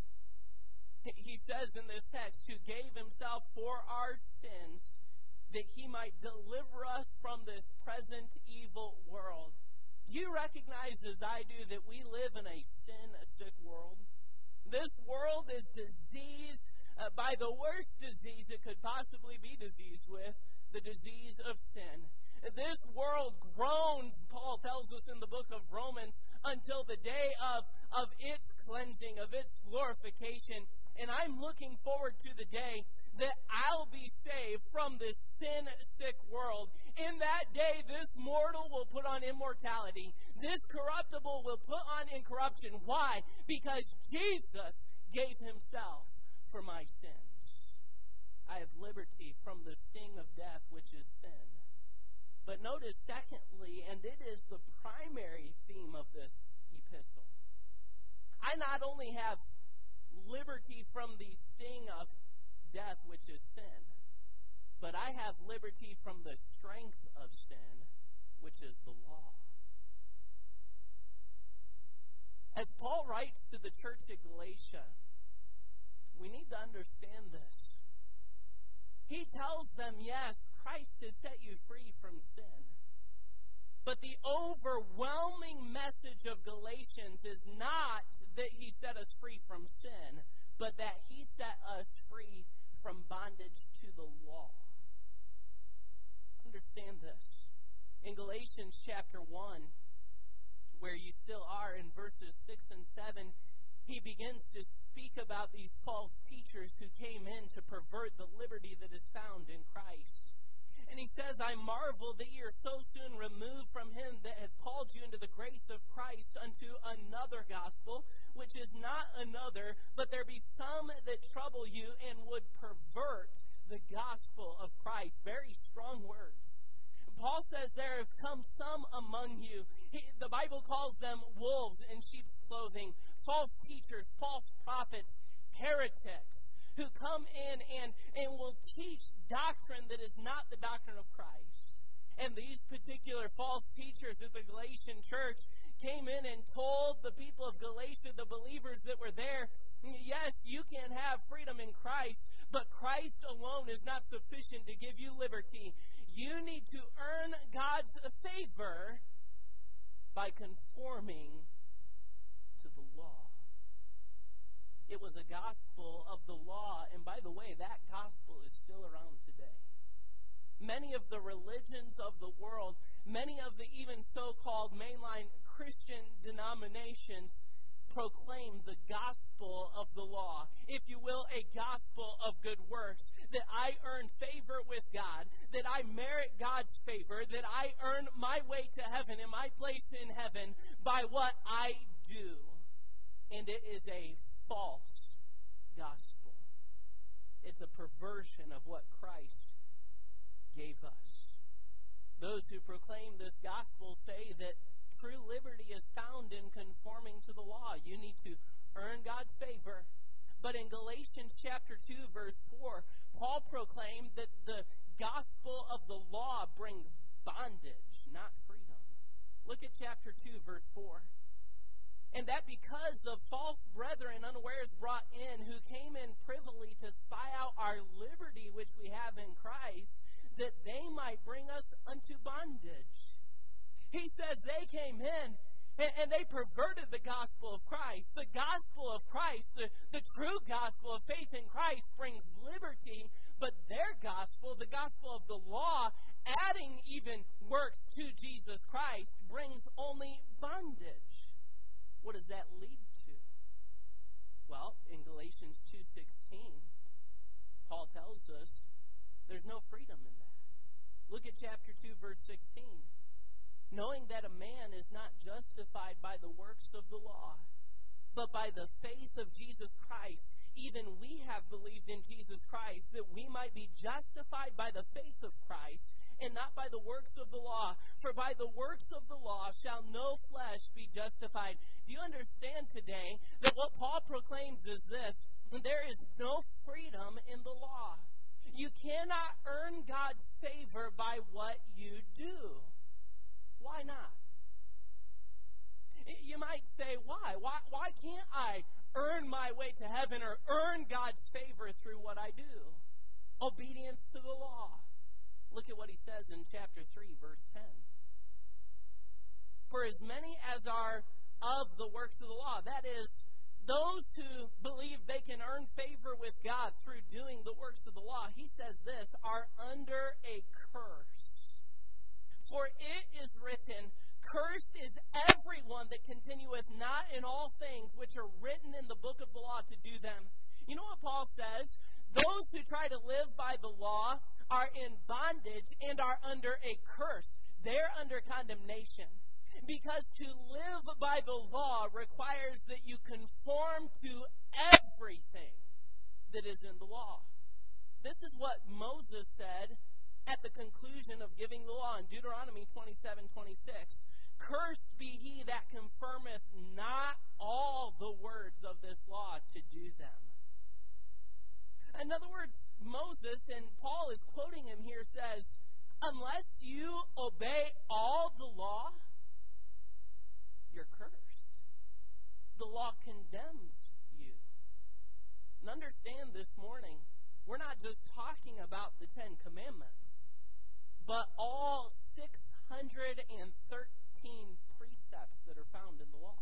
Speaker 1: He says in this text, who gave himself for our sins, that he might deliver us from this present evil world. Do you recognize, as I do, that we live in a sin-sick world? This world is diseased uh, by the worst disease it could possibly be diseased with, the disease of sin. This world groans, Paul tells us in the book of Romans, until the day of, of its cleansing, of its glorification. And I'm looking forward to the day that I'll be saved from this sin-sick world. In that day, this mortal will put on immortality. This corruptible will put on incorruption. Why? Because Jesus gave himself for my sins. I have liberty from the sting of death, which is sin. But notice, secondly, and it is the primary theme of this epistle, I not only have liberty from the sting of death, which is sin, but I have liberty from the strength of sin, which is the law. As Paul writes to the church at Galatia, we need to understand this. He tells them, yes, Christ has set you free from sin. But the overwhelming message of Galatians is not that he set us free from sin, but that he set us free from bondage to the law. Understand this. In Galatians chapter one, where you still are in verses six and seven, he begins to speak about these false teachers who came in to pervert the liberty that is found in Christ. And he says, I marvel that ye are so soon removed from him that hath called you into the grace of Christ unto another gospel, which is not another, but there be some that trouble you and would pervert the gospel of Christ. Very strong words. Paul says there have come some among you. He, the Bible calls them wolves in sheep's clothing, false teachers, false prophets, heretics, who come in and, and will teach doctrine that is not the doctrine of Christ. And these particular false teachers at the Galatian church came in and told the people of Galatia, the believers that were there, yes, you can have freedom in Christ, but Christ alone is not sufficient to give you liberty. You need to earn God's favor by conforming to the law. It was a gospel of the law, and by the way, that gospel is still around today. Many of the religions of the world, many of the even so-called mainline Christian denominations proclaim the gospel of the law. If you will, a gospel of good works. That I earn favor with God. That I merit God's favor. That I earn my way to heaven and my place in heaven by what I do. And it is a false gospel. It's a perversion of what Christ gave us. Those who proclaim this gospel say that true liberty is found in conforming to the law. You need to earn God's favor. But in Galatians chapter two, verse four, Paul proclaimed that the gospel of the law brings bondage, not freedom. Look at chapter two, verse four. And that because of false brethren unawares brought in, who came in privily to spy out our liberty which we have in Christ, that they might bring us unto bondage. He says they came in and, and they perverted the gospel of Christ. The gospel of Christ, the, the true gospel of faith in Christ, brings liberty, but their gospel, the gospel of the law, adding even works to Jesus Christ, brings only bondage. What does that lead to? Well, in Galatians two sixteen, Paul tells us there's no freedom in that. Look at chapter two, verse sixteen. Knowing that a man is not justified by the works of the law, but by the faith of Jesus Christ, even we have believed in Jesus Christ, that we might be justified by the faith of Christ, and not by the works of the law. For by the works of the law shall no flesh be justified. Do you understand today that what Paul proclaims is this? There is no freedom in the law. You cannot earn God's favor by what you do. Why not? You might say, why? Why, why can't I earn my way to heaven or earn God's favor through what I do? Obedience to the law. Look at what he says in chapter three, verse ten. For as many as are of the works of the law, that is, those who believe they can earn favor with God through doing the works of the law, he says this, are under a curse. For it is written, cursed is everyone that continueth not in all things which are written in the book of the law to do them. You know what Paul says? Those who try to live by the law are in bondage and are under a curse. They're under condemnation. Because to live by the law requires that you conform to everything that is in the law. This is what Moses said at the conclusion of giving the law in Deuteronomy twenty-seven twenty-six. Cursed be he that confirmeth not all the words of this law to do them. In other words, Moses, and Paul is quoting him here, says, unless you obey all the law, you're cursed. The law condemns you. And understand this morning, we're not just talking about the Ten Commandments, but all six hundred thirteen precepts that are found in the law.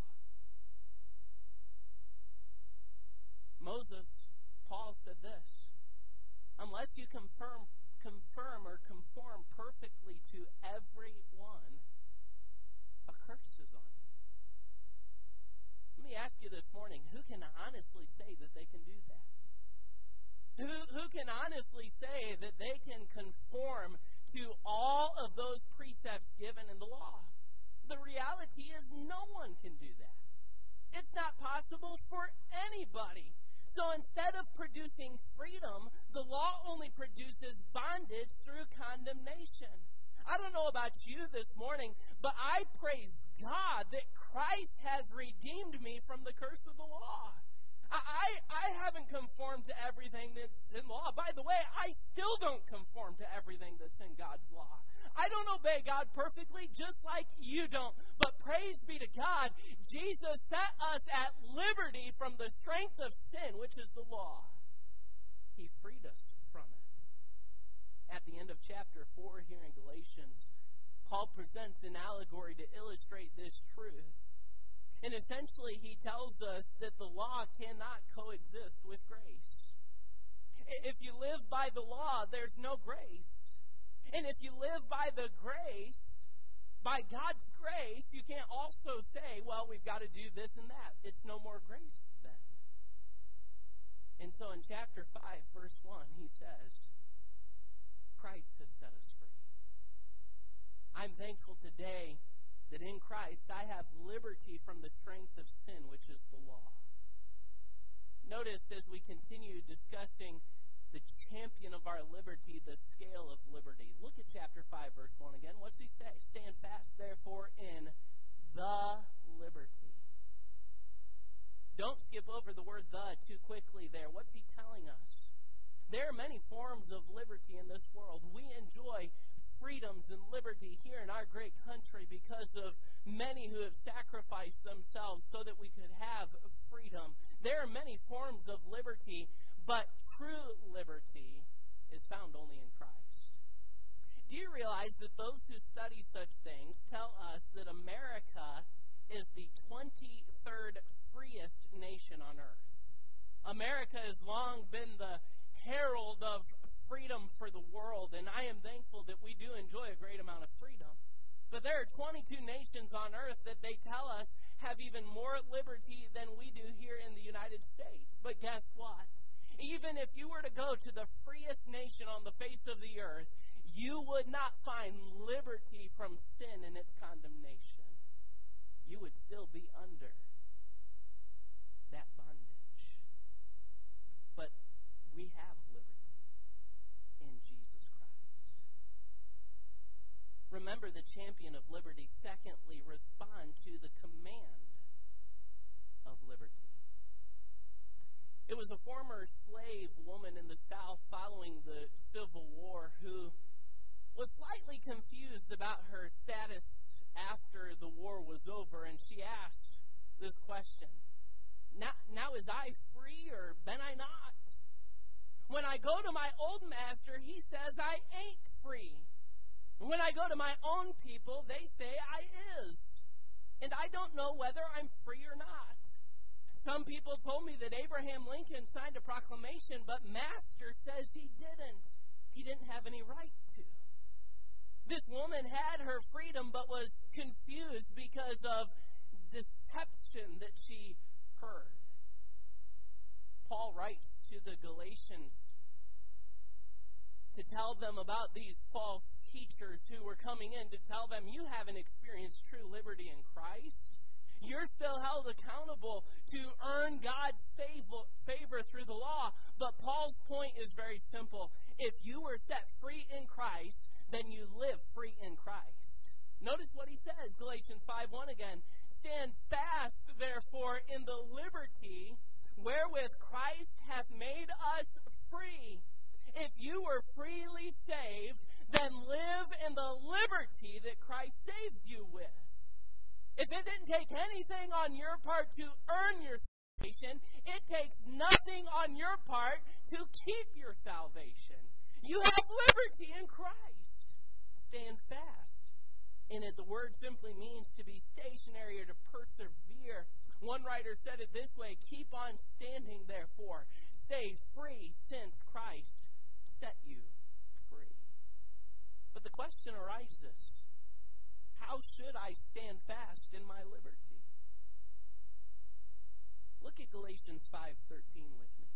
Speaker 1: Moses, Paul said this, unless you confirm, confirm or conform perfectly to every one, a curse is on you. Let me ask you this morning, who can honestly say that they can do that? Who, who can honestly say that they can conform to all of those precepts given in the law? The reality is no one can do that. It's not possible for anybody. So instead of producing freedom, the law only produces bondage through condemnation. I don't know about you this morning, but I praise God that Christ has redeemed me from the curse of the law. I, I haven't conformed to everything that's in law. By the way, I still don't conform to everything that's in God's law. I don't obey God perfectly, just like you don't. But praise be to God, Jesus set us at liberty from the strength of sin, which is the law. He freed us from it. At the end of chapter four here in Galatians, Paul presents an allegory to illustrate this truth. And essentially, he tells us that the law cannot coexist with grace. If you live by the law, there's no grace. And if you live by the grace, by God's grace, you can't also say, well, we've got to do this and that. It's no more grace then. And so in chapter five, verse one, he says, Christ has set us free. I'm thankful today that in Christ I have liberty from the strength of sin, which is the law. Notice as we continue discussing the champion of our liberty, the scale of liberty. Look at chapter five, verse one again. What's he say? Stand fast, therefore, in the liberty. Don't skip over the word the too quickly there. What's he telling us? There are many forms of liberty in this world. We enjoy freedoms and liberty here in our great country because of many who have sacrificed themselves so that we could have freedom. There are many forms of liberty, but true liberty is found only in Christ. Do you realize that those who study such things tell us that America is the twenty-third freest nation on earth? America has long been the herald of freedom for the world, and I am thankful that we do enjoy a great amount of freedom. But there are twenty-two nations on earth that they tell us have even more liberty than we do here in the United States. But guess what? Even if you were to go to the freest nation on the face of the earth, you would not find liberty from sin and its condemnation. You would still be under that bondage. But we have liberty in Jesus Christ. Remember the champion of liberty. Secondly, respond to the command of liberty. It was a former slave woman in the South following the Civil War who was slightly confused about her status after the war was over, and she asked this question. Now, now is I free or ben I not? When I go to my old master, he says I ain't free. When I go to my own people, they say I is. And I don't know whether I'm free or not. Some people told me that Abraham Lincoln signed a proclamation, but Master says he didn't. He didn't have any right to. This woman had her freedom, but was confused because of deception that she heard. Paul writes to the Galatians to tell them about these false teachers who were coming in to tell them, you haven't experienced true liberty in Christ. You're still held accountable to earn God's favor, favor through the law. But Paul's point is very simple. If you were set free in Christ, then you live free in Christ. Notice what he says, Galatians five one again. Stand fast, therefore, in the liberty wherewith Christ hath made us free. If you were freely saved, then live in the liberty that Christ saved you with. If it didn't take anything on your part to earn your salvation, it takes nothing on your part to keep your salvation. You have liberty in Christ. Stand fast. In it, the word simply means to be stationary or to persevere. One writer said it this way, keep on standing, therefore. Stay free since Christ set you free. But the question arises, how should I stand fast in my liberty? Look at Galatians five thirteen with me.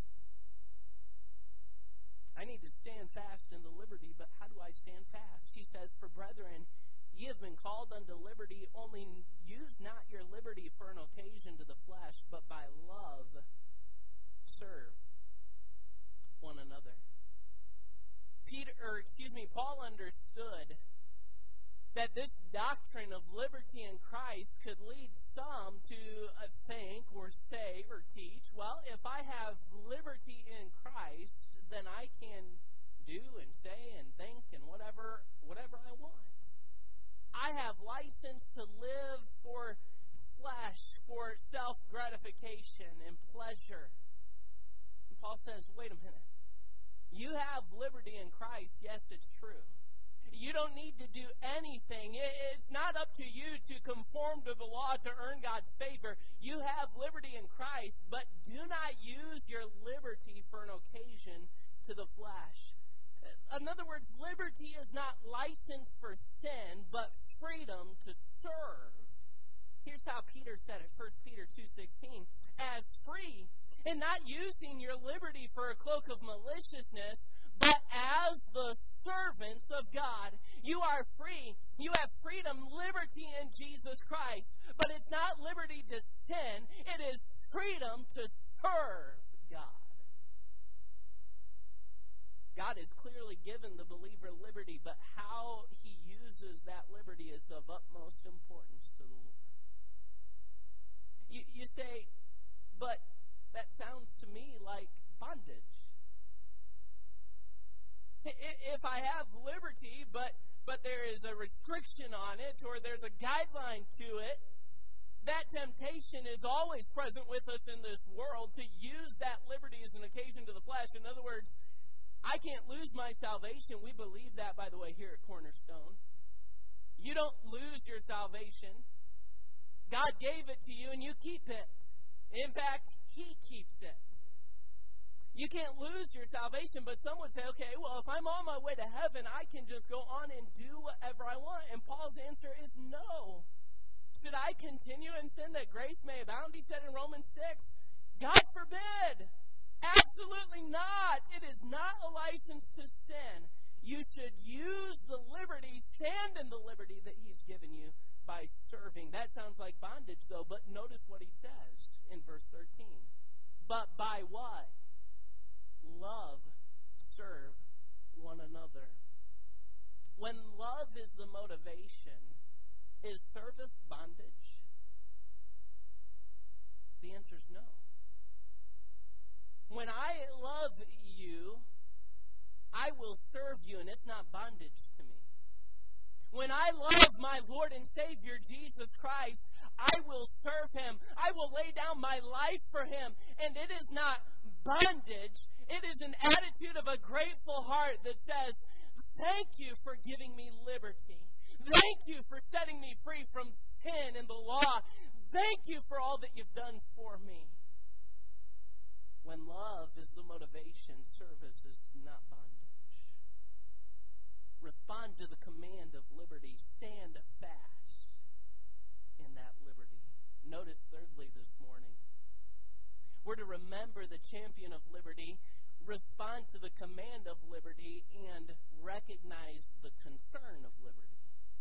Speaker 1: I need to stand fast in the liberty, but how do I stand fast? He says, for brethren, ye have been called unto liberty, only use not your liberty for an occasion to the flesh, but by love serve one another. Peter, or excuse me, Paul understood that this doctrine of liberty in Christ could lead some to uh, think or say or teach, well, if I have liberty in Christ, then I can do and say and think and whatever whatever I want. I have license to live for flesh, for self-gratification and pleasure. And Paul says, wait a minute. You have liberty in Christ. Yes, it's true. You don't need to do anything. It's not up to you to conform to the law to earn God's favor. You have liberty in Christ, but do not use your liberty for an occasion to the flesh. In other words, liberty is not license for sin, but freedom to serve. Here's how Peter said it, First Peter two sixteen. As free, and not using your liberty for a cloak of maliciousness, but as the servants of God. You are free. You have freedom, liberty in Jesus Christ. But it's not liberty to sin. It is freedom to serve God. God has clearly given the believer liberty, but how he uses that liberty is of utmost importance to the Lord. You, you say, but that sounds to me like bondage. If I have liberty, but but there is a restriction on it, or there's a guideline to it, that temptation is always present with us in this world to use that liberty as an occasion to the flesh. In other words, I can't lose my salvation. We believe that, by the way, here at Cornerstone. You don't lose your salvation. God gave it to you, and you keep it. In fact, He keeps it. You can't lose your salvation, but some would say, okay, well, if I'm on my way to heaven, I can just go on and do whatever I want. And Paul's answer is no. Should I continue in sin that grace may abound? He said in Romans six, God forbid. Absolutely not. It is not a license to sin. You should use the liberty, stand in the liberty that He's given you by serving. That sounds like bondage, though, but notice what he says in verse thirteen. But by what? Love, serve one another. When love is the motivation, is service bondage? The answer is no. When I love you, I will serve you, and it's not bondage to me. When I love my Lord and Savior, Jesus Christ, I will serve Him. I will lay down my life for Him, and it is not bondage. It is an attitude of a grateful heart that says, thank you for giving me liberty. Thank you for setting me free from sin and the law. Thank you for all that you've done for me. When love is the motivation, service is not bondage. Respond to the command of liberty. Stand fast in that liberty. Notice thirdly this morning, we're to remember the champion of liberty, respond to the command of liberty, and recognize the concern of liberty.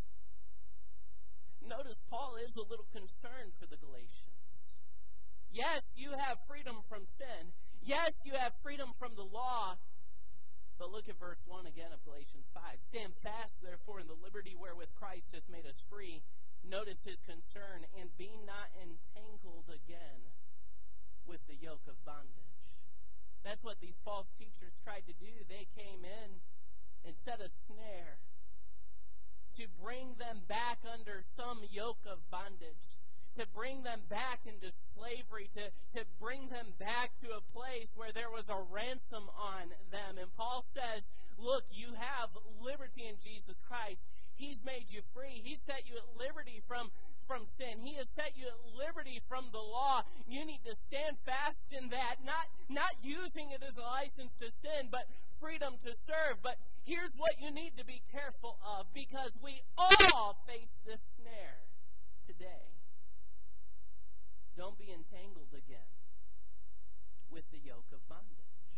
Speaker 1: Notice Paul is a little concerned for the Galatians. Yes, you have freedom from sin. Yes, you have freedom from the law. But look at verse one again of Galatians five. Stand fast, therefore, in the liberty wherewith Christ hath made us free. Notice his concern, and be not entangled again with the yoke of bondage. That's what these false teachers tried to do. They came in and set a snare to bring them back under some yoke of bondage, to bring them back into slavery, to, to bring them back to a place where there was a ransom on them. And Paul says, look, you have liberty in Jesus Christ. He's made you free. He's set you at liberty from, from sin. He has set you at liberty from the law. You need to stand fast in that, not, not using it as a license to sin, but freedom to serve. But here's what you need to be careful of, because we all face this snare today. Don't be entangled again with the yoke of bondage.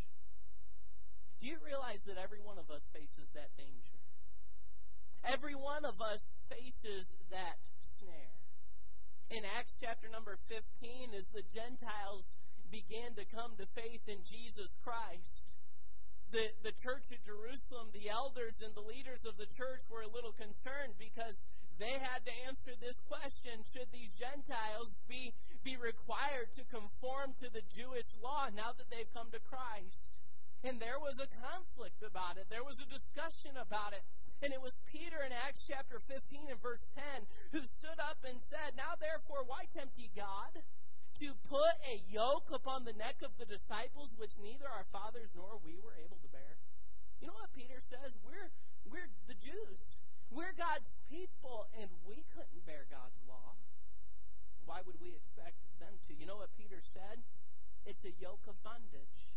Speaker 1: Do you realize that every one of us faces that danger? Every one of us faces that snare. In Acts chapter number fifteen, as the Gentiles began to come to faith in Jesus Christ, the, the church at Jerusalem, the elders and the leaders of the church were a little concerned because they had to answer this question: should these Gentiles be, be required to conform to the Jewish law now that they've come to Christ? And there was a conflict about it. There was a discussion about it. And it was Peter in Acts chapter fifteen and verse ten who stood up and said, now therefore, why tempt ye God to put a yoke upon the neck of the disciples which neither our fathers nor we were able to bear? You know what Peter says? We're, we're the Jews. We're God's people, and we couldn't bear God's law. Why would we expect them to? You know what Peter said? It's a yoke of bondage.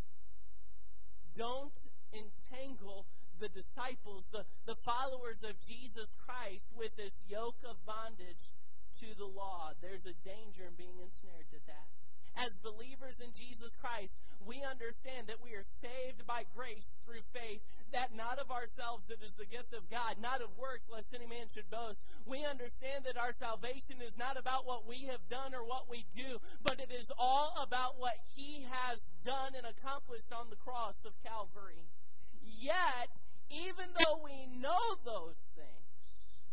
Speaker 1: Don't entangle the disciples, the, the followers of Jesus Christ, with this yoke of bondage to the law. There's a danger in being ensnared to that. As believers in Jesus Christ, we understand that we are saved by grace through faith, that not of ourselves, it is the gift of God, not of works, lest any man should boast. We understand that our salvation is not about what we have done or what we do, but it is all about what He has done and accomplished on the cross of Calvary. yet, even though we know those things,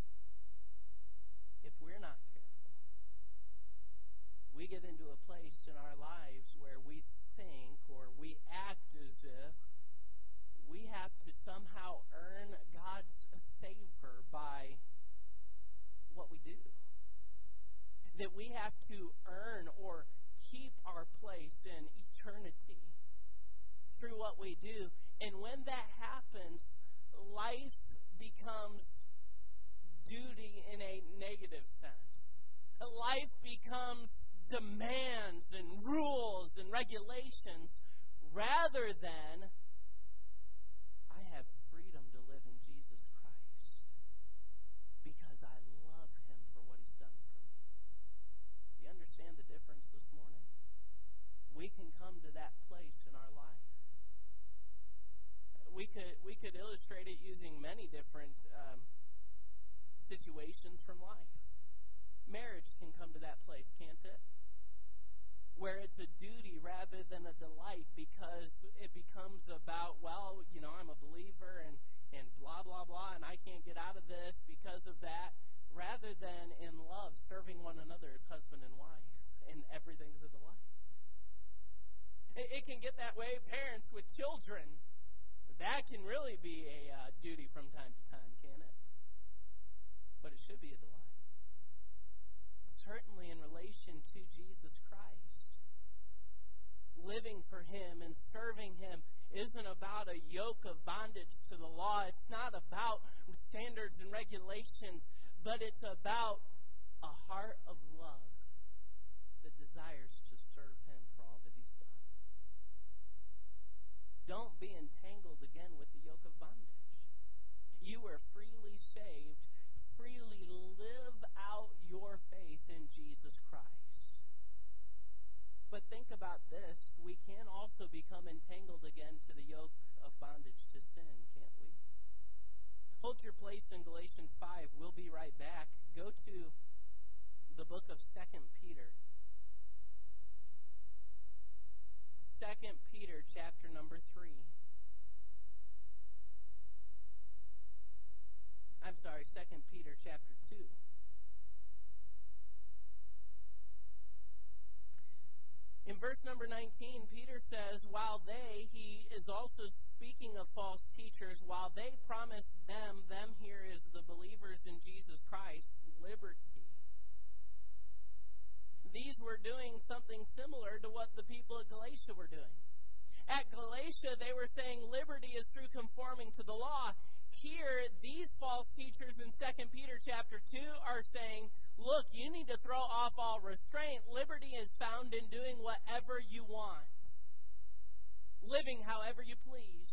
Speaker 1: if we're not careful, we get into a place in our lives where we think or we act as if we have to somehow earn God's favor by what we do. That we have to earn or keep our place in eternity through what we do. And when that happens, life becomes duty in a negative sense. Life becomes demands and rules and regulations rather than I have freedom to live in Jesus Christ because I love Him for what He's done for me. Do you understand the difference this morning? We can come to that place in our life. We could we could illustrate it using many different um, situations from life. Marriage can come to that place, can't it? Where it's a duty rather than a delight because it becomes about, well, you know, I'm a believer and, and blah, blah, blah, and I can't get out of this because of that, rather than in love, serving one another as husband and wife, and everything's a delight. It, it can get that way, parents with children. That can really be a uh, duty from time to time, can it? But it should be a delight. Certainly in relation to Jesus Christ. Living for Him and serving Him isn't about a yoke of bondage to the law. It's not about standards and regulations, but it's about a heart of love that desires to serve Him for all that He's done. Don't be entangled again with the yoke of bondage. You were freely saved. Freely live out your faith in Jesus Christ. But think about this. We can also become entangled again to the yoke of bondage to sin, can't we? Hold your place in Galatians five. We'll be right back. Go to the book of Second Peter. Second Peter chapter number three. I'm sorry, Second Peter chapter two. In verse number nineteen, Peter says, while they, he is also speaking of false teachers, while they promised them, them here is the believers in Jesus Christ, liberty. These were doing something similar to what the people of Galatia were doing. At Galatia, they were saying liberty is through conforming to the law. Here, these false teachers in Second Peter chapter two are saying, look, you need to throw off all restraint. Liberty is found in doing whatever you want, living however you please.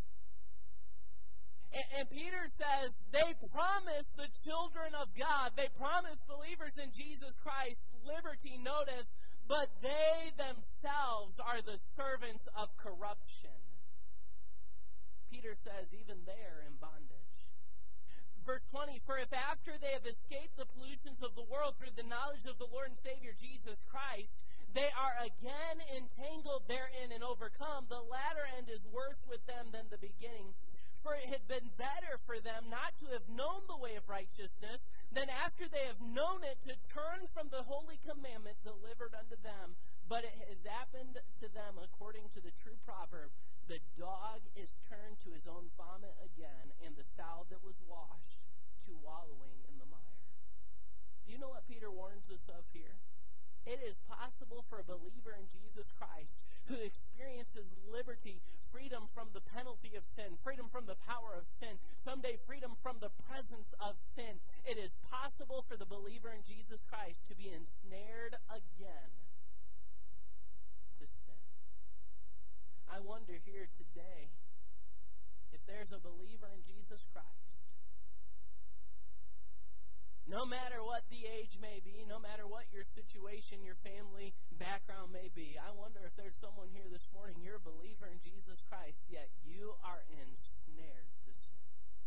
Speaker 1: And, and Peter says they promised the children of God, they promised believers in Jesus Christ liberty, notice, but they themselves are the servants of corruption. Peter says even they're in bondage. Verse twenty, for if after they have escaped the pollutions of the world through the knowledge of the Lord and Savior Jesus Christ, they are again entangled therein and overcome, the latter end is worse with them than the beginning. For it had been better for them not to have known the way of righteousness than after they have known it to turn from the holy commandment delivered unto them. But it has happened to them according to the true proverb, the dog is turned to his own vomit again, and the sow that was washed to wallowing in the mire. Do you know what Peter warns us of here? It is possible for a believer in Jesus Christ who experiences liberty, freedom from the penalty of sin, freedom from the power of sin, someday freedom from the presence of sin. It is possible for the believer in Jesus Christ to be ensnared again to sin. I wonder here today if there's a believer in Jesus Christ. No matter what the age may be, no matter what your situation, your family background may be, I wonder if there's someone here this morning, you're a believer in Jesus Christ, yet you are ensnared to sin.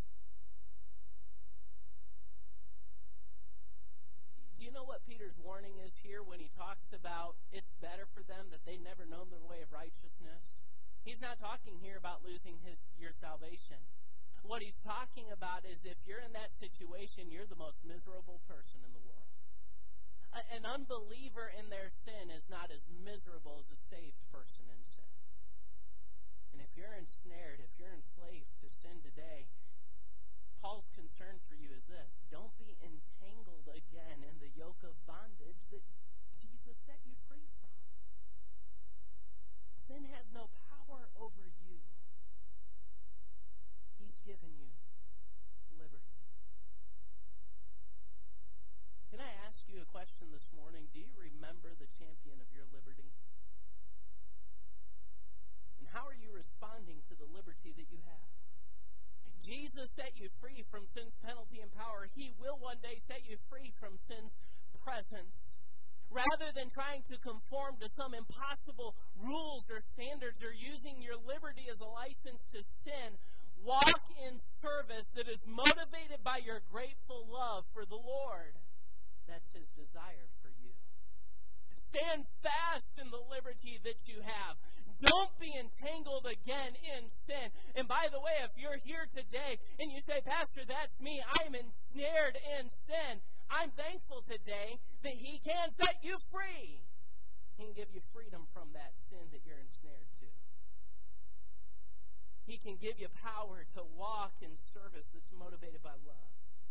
Speaker 1: Do you know what Peter's warning is here when he talks about it's better for them that they never known the way of righteousness? He's not talking here about losing his your salvation. What he's talking about is if you're in that situation, you're the most miserable person in the world. A, an unbeliever in their sin is not as miserable as a saved person in sin. And if you're ensnared, if you're enslaved to sin today, Paul's concern for you is this: don't be entangled again in the yoke of bondage that Jesus set you free from. Sin has no power over you. He's given you liberty. Can I ask you a question this morning? Do you remember the champion of your liberty? And how are you responding to the liberty that you have? Jesus set you free from sin's penalty and power. He will one day set you free from sin's presence. Rather than trying to conform to some impossible rules or standards or using your liberty as a license to sin, walk in service that is motivated by your grateful love for the Lord. That's His desire for you. Stand fast in the liberty that you have. Don't be entangled again in sin. And by the way, if you're here today and you say, Pastor, that's me, I'm ensnared in sin, I'm thankful today that He can set you free. He can give you freedom from that sin that you're ensnared to. He can give you power to walk in service that's motivated by love.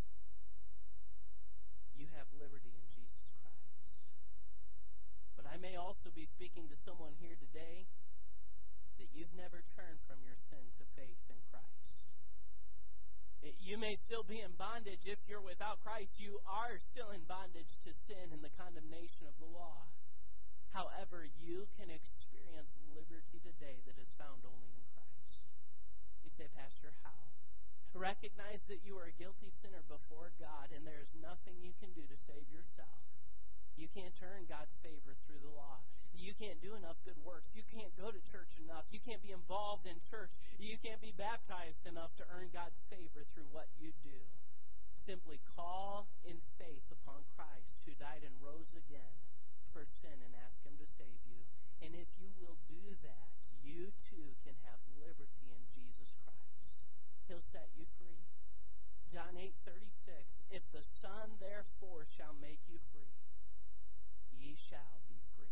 Speaker 1: You have liberty in Jesus Christ. But I may also be speaking to someone here today that you've never turned from your sin to faith in Christ. You may still be in bondage. If you're without Christ, you are still in bondage to sin and the condemnation of the law. However, you can experience liberty today that is found only in Christ. You say, Pastor, how? Recognize that you are a guilty sinner before God, and there is nothing you can do to save yourself. You can't earn God's favor through the law. You can't do enough good works. You can't go to church enough. You can't be involved in church. You can't be baptized enough to earn God's favor through what you do. Simply call in faith upon Christ, who died and rose again for sin, and ask Him to save you. And if you will do that, you too can have liberty in Jesus Christ. He'll set you free. John eight thirty-six, if the Son therefore shall make you free, ye shall be free.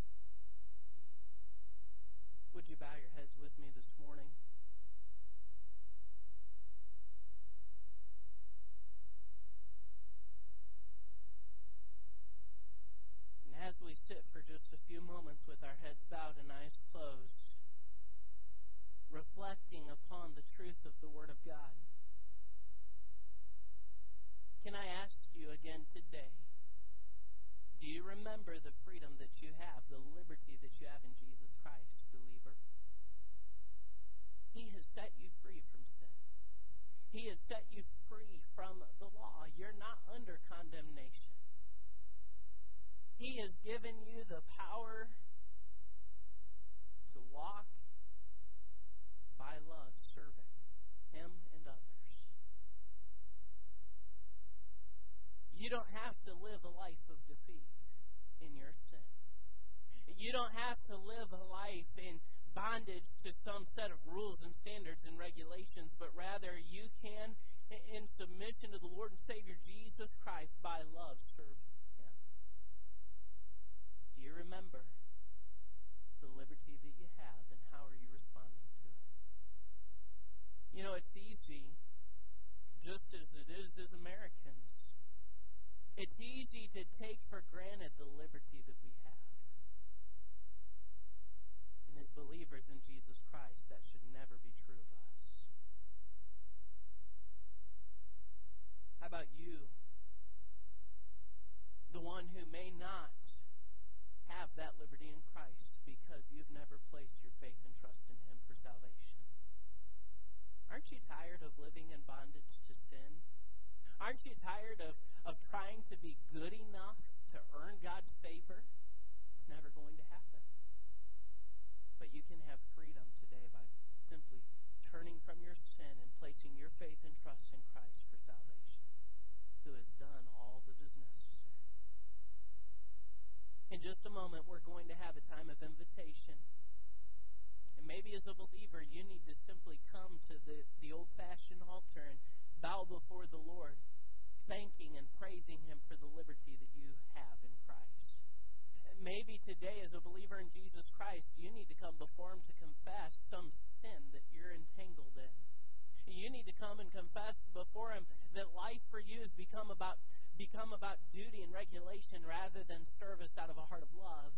Speaker 1: Would you bow your heads with me this morning? And as we sit for just a few moments with our heads bowed and eyes closed, reflecting upon the truth of the Word of God, can I ask you again today, do you remember the freedom that you have, the liberty that you have in Jesus Christ, believer? He has set you free from sin. He has set you free from the law. You're not under condemnation. He has given you the power to walk by love, serving Him and others. You don't have to live a life of defeat in your sin. You don't have to live a life in bondage to some set of rules and standards and regulations, but rather you can, in submission to the Lord and Savior Jesus Christ, by love serve Him. Do you remember the liberty that you have, and how are you responding to it? You know, it's easy, just as it is as Americans, it's easy to take for granted the liberty that we have. And as believers in Jesus Christ, that should never be true of us. How about you? The one who may not have that liberty in Christ because you've never placed your faith and trust in Him for salvation. Aren't you tired of living in bondage to sin? Aren't you tired of, of trying to be good enough to earn God's favor? It's never going to happen. But you can have freedom today by simply turning from your sin and placing your faith and trust in Christ for salvation, who has done all that is necessary. In just a moment, we're going to have a time of invitation. And Maybe as a believer, you need to simply come to the, the old-fashioned altar and bow before the Lord, thanking and praising Him for the liberty that you have in Christ. Maybe today, as a believer in Jesus Christ, you need to come before Him to confess some sin that you're entangled in. You need to come and confess before Him that life for you has become about become about duty and regulation rather than service out of a heart of love.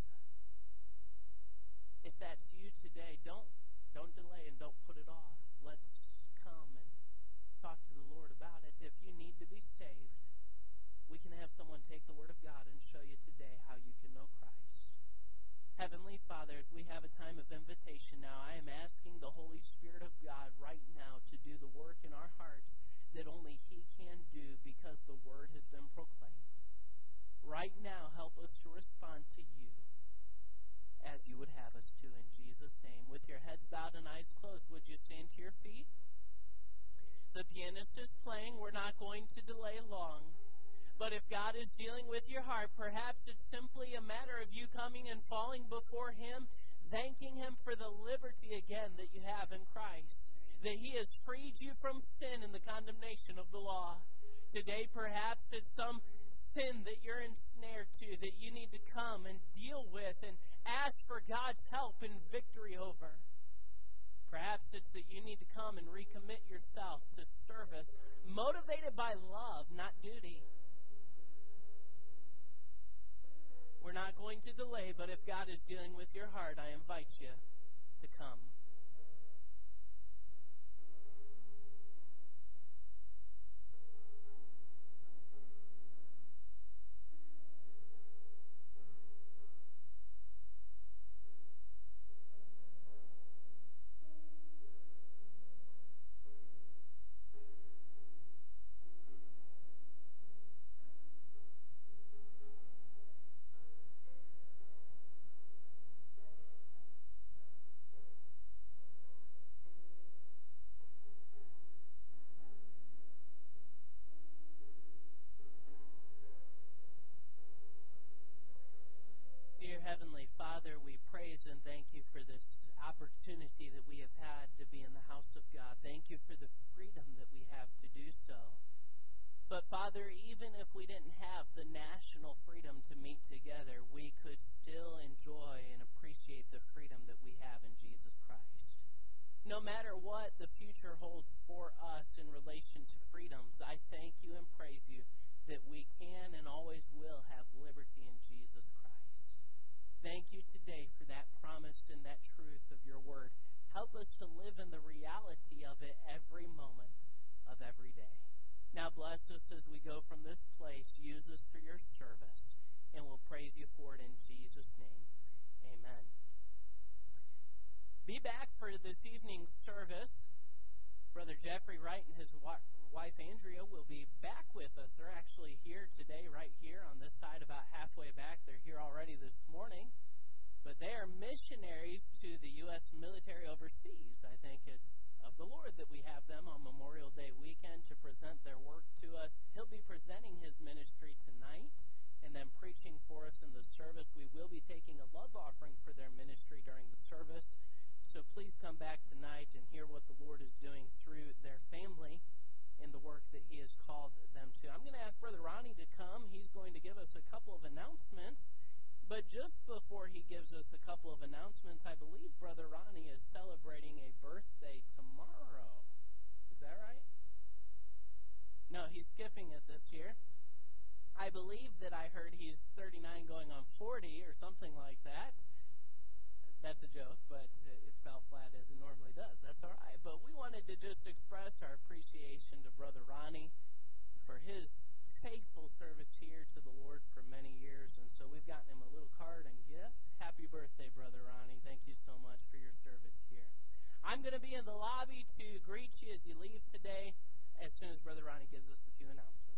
Speaker 1: If that's you today, don't don't delay and don't put it off. Let's come and talk to the Lord about it. If you need to be saved, we can have someone take the Word of God and show you today how you can know Christ. Heavenly Father, as we have a time of invitation now, I am asking the Holy Spirit of God right now to do the work in our hearts that only He can do because the Word has been proclaimed. Right now, help us to respond to You as You would have us to, in Jesus' name. With your heads bowed and eyes closed, would you stand to your feet? The pianist is playing. We're not going to delay long. But if God is dealing with your heart, perhaps it's simply a matter of you coming and falling before Him, thanking Him for the liberty again that you have in Christ, that He has freed you from sin and the condemnation of the law. Today, perhaps it's some sin that you're ensnared to, that you need to come and deal with and ask for God's help and victory over. Perhaps it's that you need to come and recommit yourself to service, motivated by love, not duty. We're not going to delay, but if God is dealing with your heart, I invite you to come. Heavenly Father, we praise and thank You for this opportunity that we have had to be in the house of God. Thank You for the freedom that we have to do so. But Father, even if we didn't have the national freedom to meet together, we could still enjoy and appreciate the freedom that we have in Jesus Christ. No matter what the future holds for us in relation to freedoms, I thank You and praise You that we can and always will have liberty in Jesus Christ. Thank You today for that promise and that truth of Your word. Help us to live in the reality of it every moment of every day. Now bless us as we go from this place. Use us for Your service, and we'll praise You for it in Jesus' name. Amen. Be back for this evening's service. Brother Jeffrey Wright and his wife Andrea will be back with us. They're actually here today, right here on this side, about halfway back. They're here already this morning. But they are missionaries to the U S military overseas. I think it's of the Lord that we have them on Memorial Day weekend to present their work to us. He'll be presenting his ministry tonight and then preaching for us in the service. We will be taking a love offering for their ministry during the service. So please come back tonight and hear what the Lord is doing through their family in the work that He has called them to. I'm going to ask Brother Ronnie to come. He's going to give us a couple of announcements. But just before he gives us a couple of announcements, I believe Brother Ronnie is celebrating a birthday tomorrow. Is that right? No, he's skipping it this year. I believe that I heard he's thirty-nine going on forty or something like that. That's a joke, but it fell flat as it normally does. That's all right. But we wanted to just express our appreciation to Brother Ronnie for his faithful service here to the Lord for many years. And so we've gotten him a little card and gift. Happy birthday, Brother Ronnie. Thank you so much for your service here. I'm going to be in the lobby to greet you as you leave today as soon as Brother Ronnie gives us a few announcements.